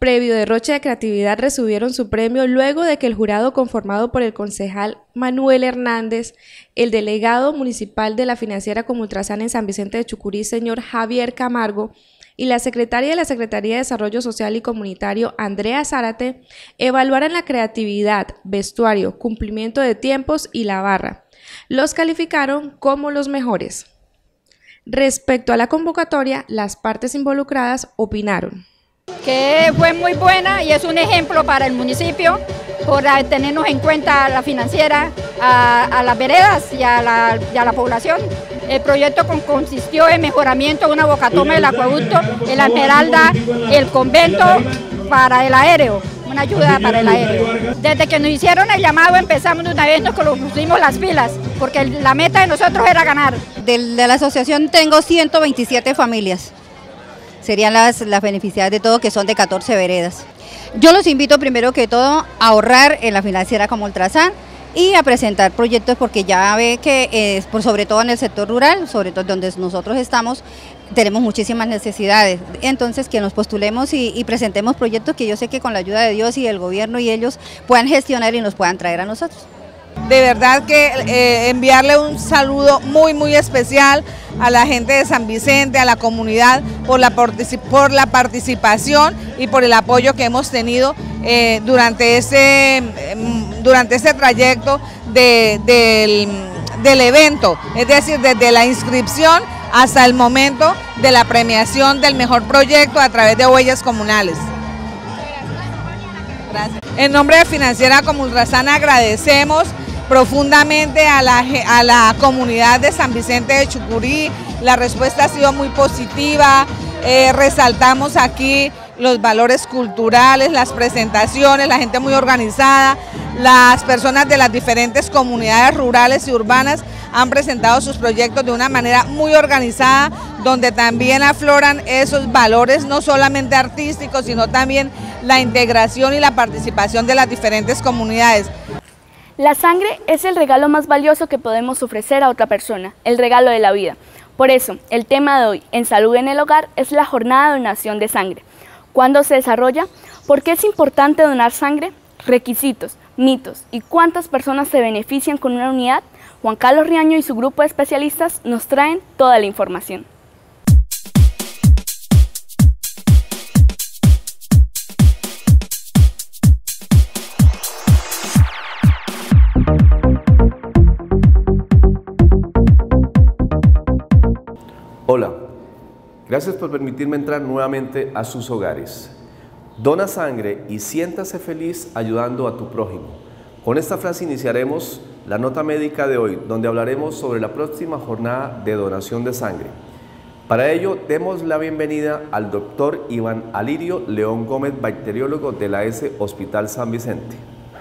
previo derroche de creatividad, recibieron su premio luego de que el jurado, conformado por el concejal Manuel Hernández, el delegado municipal de la financiera Comultrasan en San Vicente de Chucurí, señor Javier Camargo, y la secretaria de la Secretaría de Desarrollo Social y Comunitario, Andrea Zárate, evaluaran la creatividad, vestuario, cumplimiento de tiempos y la barra. Los calificaron como los mejores. Respecto a la convocatoria, las partes involucradas opinaron que fue muy buena y es un ejemplo para el municipio por tenernos en cuenta a la financiera, a, a las veredas y a, la, y a la población. El proyecto consistió en mejoramiento de una bocatoma del acueducto, en la Esmeralda, el convento para el aéreo, una ayuda para el aéreo. Desde que nos hicieron el llamado empezamos de una vez, nos pusimos las pilas, porque la meta de nosotros era ganar. De, de la asociación tengo ciento veintisiete familias. Serían las, las beneficiadas de todo, que son de catorce veredas. Yo los invito primero que todo a ahorrar en la financiera Comultrasan y a presentar proyectos, porque ya ve que eh, por sobre todo en el sector rural, sobre todo donde nosotros estamos, tenemos muchísimas necesidades. Entonces que nos postulemos y, y presentemos proyectos que yo sé que con la ayuda de Dios y del gobierno y ellos puedan gestionar y nos puedan traer a nosotros. De verdad que eh, enviarle un saludo muy muy especial a la gente de San Vicente, a la comunidad, por la, por la participación y por el apoyo que hemos tenido eh, durante, ese, durante ese trayecto de, del, del evento, es decir, desde la inscripción hasta el momento de la premiación del mejor proyecto a través de Huellas Comunales. Gracias. En nombre de Financiera Comultrasan agradecemos profundamente a la, a la comunidad de San Vicente de Chucurí. La respuesta ha sido muy positiva, eh, resaltamos aquí los valores culturales, las presentaciones, la gente muy organizada, las personas de las diferentes comunidades rurales y urbanas han presentado sus proyectos de una manera muy organizada, donde también afloran esos valores no solamente artísticos, sino también la integración y la participación de las diferentes comunidades. La sangre es el regalo más valioso que podemos ofrecer a otra persona, el regalo de la vida. Por eso, el tema de hoy, en Salud en el Hogar, es la jornada de donación de sangre. ¿Cuándo se desarrolla? ¿Por qué es importante donar sangre? Requisitos, mitos y cuántas personas se benefician con una unidad. Juan Carlos Riaño y su grupo de especialistas nos traen toda la información. Hola, gracias por permitirme entrar nuevamente a sus hogares. Dona sangre y siéntase feliz ayudando a tu prójimo. Con esta frase iniciaremos la nota médica de hoy, donde hablaremos sobre la próxima jornada de donación de sangre. Para ello, demos la bienvenida al doctor Iván Alirio León Gómez, bacteriólogo de la S Hospital San Vicente.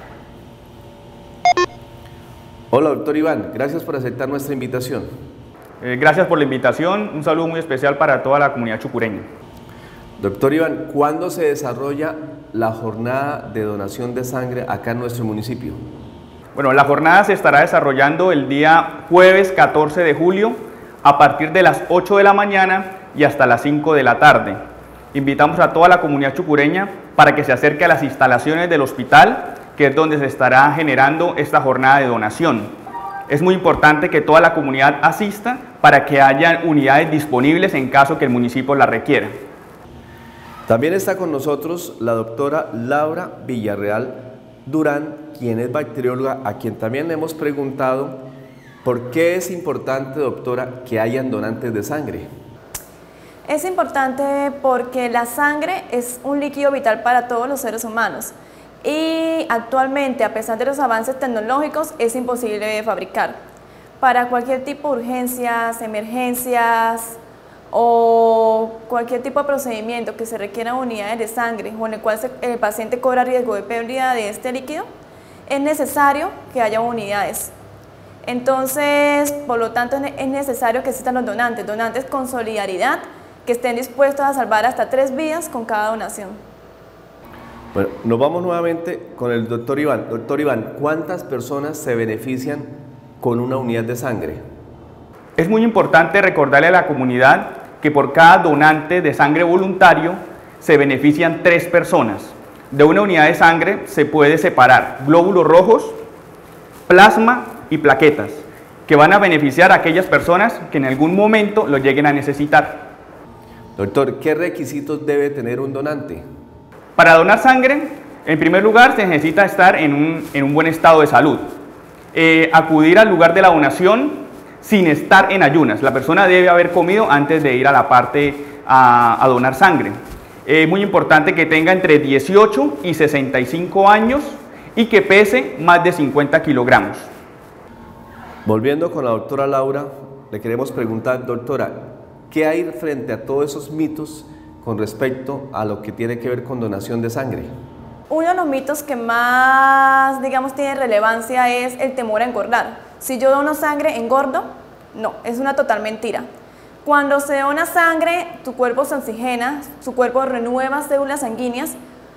Hola, doctor Iván, gracias por aceptar nuestra invitación. Eh, gracias por la invitación, un saludo muy especial para toda la comunidad chucureña. Doctor Iván, ¿cuándo se desarrolla la jornada de donación de sangre acá en nuestro municipio? Bueno, la jornada se estará desarrollando el día jueves catorce de julio a partir de las ocho de la mañana y hasta las cinco de la tarde. Invitamos a toda la comunidad chucureña para que se acerque a las instalaciones del hospital, que es donde se estará generando esta jornada de donación. Es muy importante que toda la comunidad asista para que haya unidades disponibles en caso que el municipio la requiera. También está con nosotros la doctora Laura Villarreal Durán, quien es bacterióloga, a quien también le hemos preguntado por qué es importante, doctora, que hayan donantes de sangre. Es importante porque la sangre es un líquido vital para todos los seres humanos y actualmente, a pesar de los avances tecnológicos, es imposible de fabricar. Para cualquier tipo de urgencias, emergencias o cualquier tipo de procedimiento que se requiera unidades de sangre o en el cual se, el paciente corra riesgo de pérdida de este líquido, es necesario que haya unidades. Entonces, por lo tanto, es necesario que existan los donantes, donantes con solidaridad, que estén dispuestos a salvar hasta tres vidas con cada donación. Bueno, nos vamos nuevamente con el doctor Iván. Doctor Iván, ¿cuántas personas se benefician con una unidad de sangre? Es muy importante recordarle a la comunidad que por cada donante de sangre voluntario se benefician tres personas. De una unidad de sangre se puede separar glóbulos rojos, plasma y plaquetas, que van a beneficiar a aquellas personas que en algún momento lo lleguen a necesitar. Doctor, ¿qué requisitos debe tener un donante? Para donar sangre, en primer lugar, se necesita estar en un, en un buen estado de salud. Eh, acudir al lugar de la donación sin estar en ayunas. La persona debe haber comido antes de ir a la parte a, a donar sangre. Es eh, muy importante que tenga entre dieciocho y sesenta y cinco años y que pese más de cincuenta kilogramos. Volviendo con la doctora Laura, le queremos preguntar, doctora, ¿qué hay frente a todos esos mitos con respecto a lo que tiene que ver con donación de sangre? Uno de los mitos que más, digamos, tiene relevancia es el temor a engordar. Si yo dono sangre, ¿engordo? No, es una total mentira. Cuando se dona sangre, tu cuerpo se oxigena, su cuerpo renueva células sanguíneas,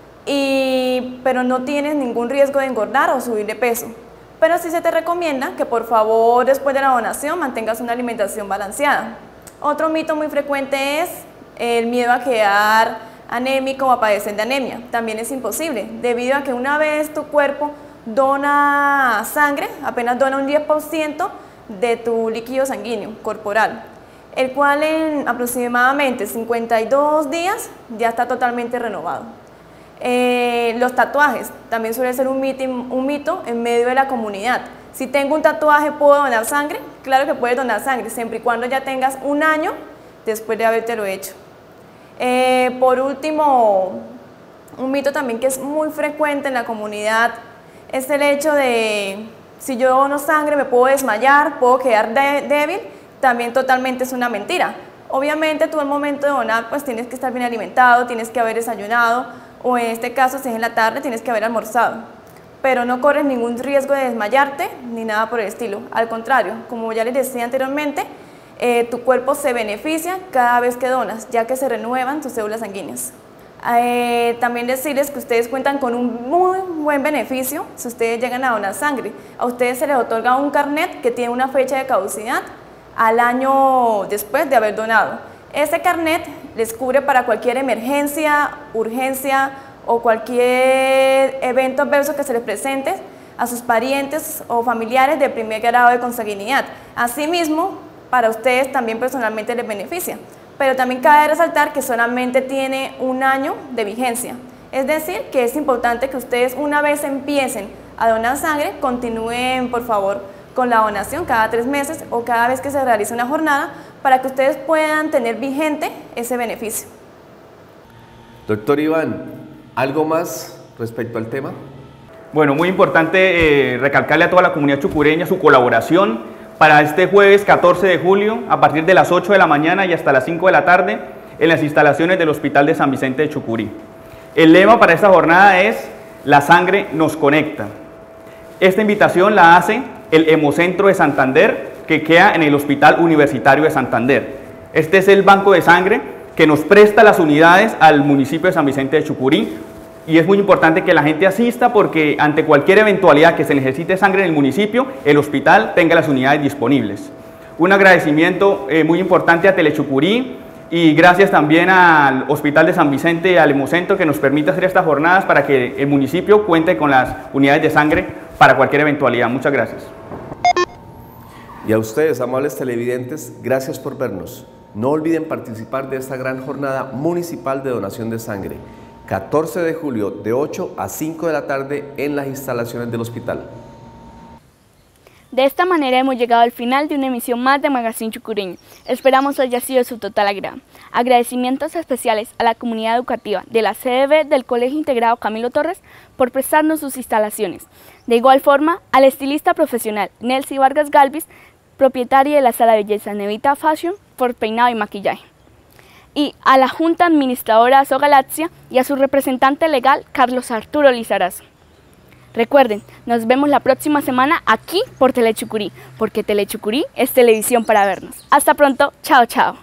y, pero no tienes ningún riesgo de engordar o subir de peso. Pero sí se te recomienda que por favor después de la donación mantengas una alimentación balanceada. Otro mito muy frecuente es el miedo a quedar anémico o a padecer de anemia. También es imposible, debido a que una vez tu cuerpo dona sangre, apenas dona un diez por ciento de tu líquido sanguíneo corporal, el cual en aproximadamente cincuenta y dos días ya está totalmente renovado. Eh, los tatuajes también suele ser un mito, un mito en medio de la comunidad. Si tengo un tatuaje, ¿puedo donar sangre? Claro que puedes donar sangre, siempre y cuando ya tengas un año después de habértelo hecho. Eh, por último, un mito también que es muy frecuente en la comunidad es el hecho de si yo dono sangre me puedo desmayar, puedo quedar de, débil. También totalmente es una mentira. Obviamente tú al momento de donar pues tienes que estar bien alimentado, tienes que haber desayunado, o en este caso si es en la tarde tienes que haber almorzado, pero no corres ningún riesgo de desmayarte ni nada por el estilo. Al contrario, como ya les decía anteriormente, eh, tu cuerpo se beneficia cada vez que donas, ya que se renuevan tus células sanguíneas. Eh, también decirles que ustedes cuentan con un muy buen beneficio si ustedes llegan a donar sangre. A ustedes se les otorga un carnet que tiene una fecha de caducidad al año después de haber donado. Este carnet les cubre para cualquier emergencia, urgencia o cualquier evento adverso que se les presente a sus parientes o familiares de primer grado de consanguinidad. Asimismo, para ustedes también personalmente les beneficia, pero también cabe resaltar que solamente tiene un año de vigencia. Es decir, que es importante que ustedes una vez empiecen a donar sangre, continúen por favor con la donación cada tres meses o cada vez que se realice una jornada para que ustedes puedan tener vigente ese beneficio. Doctor Iván, ¿algo más respecto al tema? Bueno, muy importante eh, recalcarle a toda la comunidad chucureña su colaboración para este jueves catorce de julio a partir de las ocho de la mañana y hasta las cinco de la tarde en las instalaciones del Hospital de San Vicente de Chucurí. El lema para esta jornada es "La sangre nos conecta". Esta invitación la hace el Hemocentro de Santander, que queda en el Hospital Universitario de Santander. Este es el banco de sangre que nos presta las unidades al municipio de San Vicente de Chucurí, y es muy importante que la gente asista porque ante cualquier eventualidad que se necesite sangre en el municipio, el hospital tenga las unidades disponibles. Un agradecimiento eh, muy importante a Telechucurí y gracias también al Hospital de San Vicente y al Hemocentro que nos permite hacer estas jornadas para que el municipio cuente con las unidades de sangre para cualquier eventualidad. Muchas gracias. Y a ustedes, amables televidentes, gracias por vernos. No olviden participar de esta gran jornada municipal de donación de sangre, catorce de julio de ocho a cinco de la tarde en las instalaciones del hospital. De esta manera hemos llegado al final de una emisión más de Magazine Chucureño. Esperamos haya sido de su total agrado. Agradecimientos especiales a la comunidad educativa de la C D B del Colegio Integrado Camilo Torres por prestarnos sus instalaciones. De igual forma, al estilista profesional Nelcy Vargas Galvis, propietaria de la sala de belleza Nevita Fashion, por peinado y maquillaje. Y a la Junta Administradora Aso Galaxia y a su representante legal Carlos Arturo Lizarazo. Recuerden, nos vemos la próxima semana aquí por Telechucurí, porque Telechucurí es televisión para vernos. Hasta pronto, chao, chao.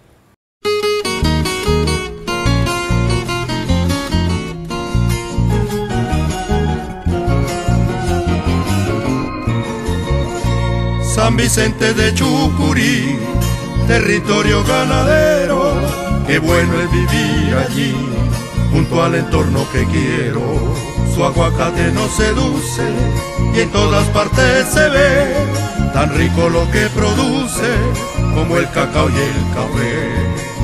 San Vicente de Chucurí, territorio ganadero, qué bueno es vivir allí. junto al entorno que quiero. Su aguacate nos seduce y en todas partes se ve, tan rico lo que produce como el cacao y el café.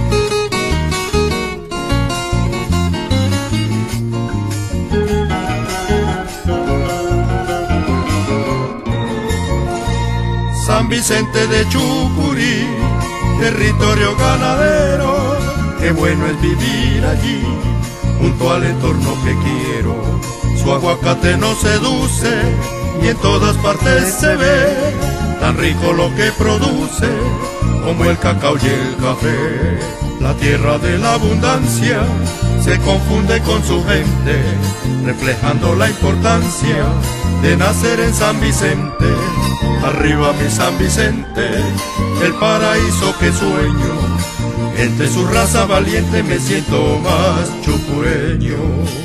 San Vicente de Chucurí, territorio ganadero, qué bueno es vivir allí, junto al entorno que quiero. Su aguacate nos seduce y en todas partes se ve, tan rico lo que produce como el cacao y el café. La tierra de la abundancia se confunde con su gente, reflejando la importancia de nacer en San Vicente. Arriba mi San Vicente, el paraíso que sueño, entre su raza valiente me siento más chucureño.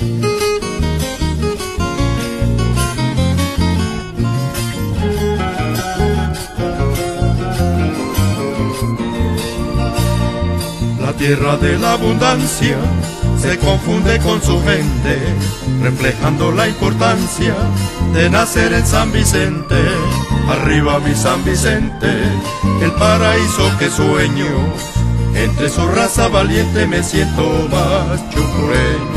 La tierra de la abundancia se confunde con su gente, reflejando la importancia de nacer en San Vicente. Arriba mi San Vicente, el paraíso que sueño, entre su raza valiente me siento más chucureño.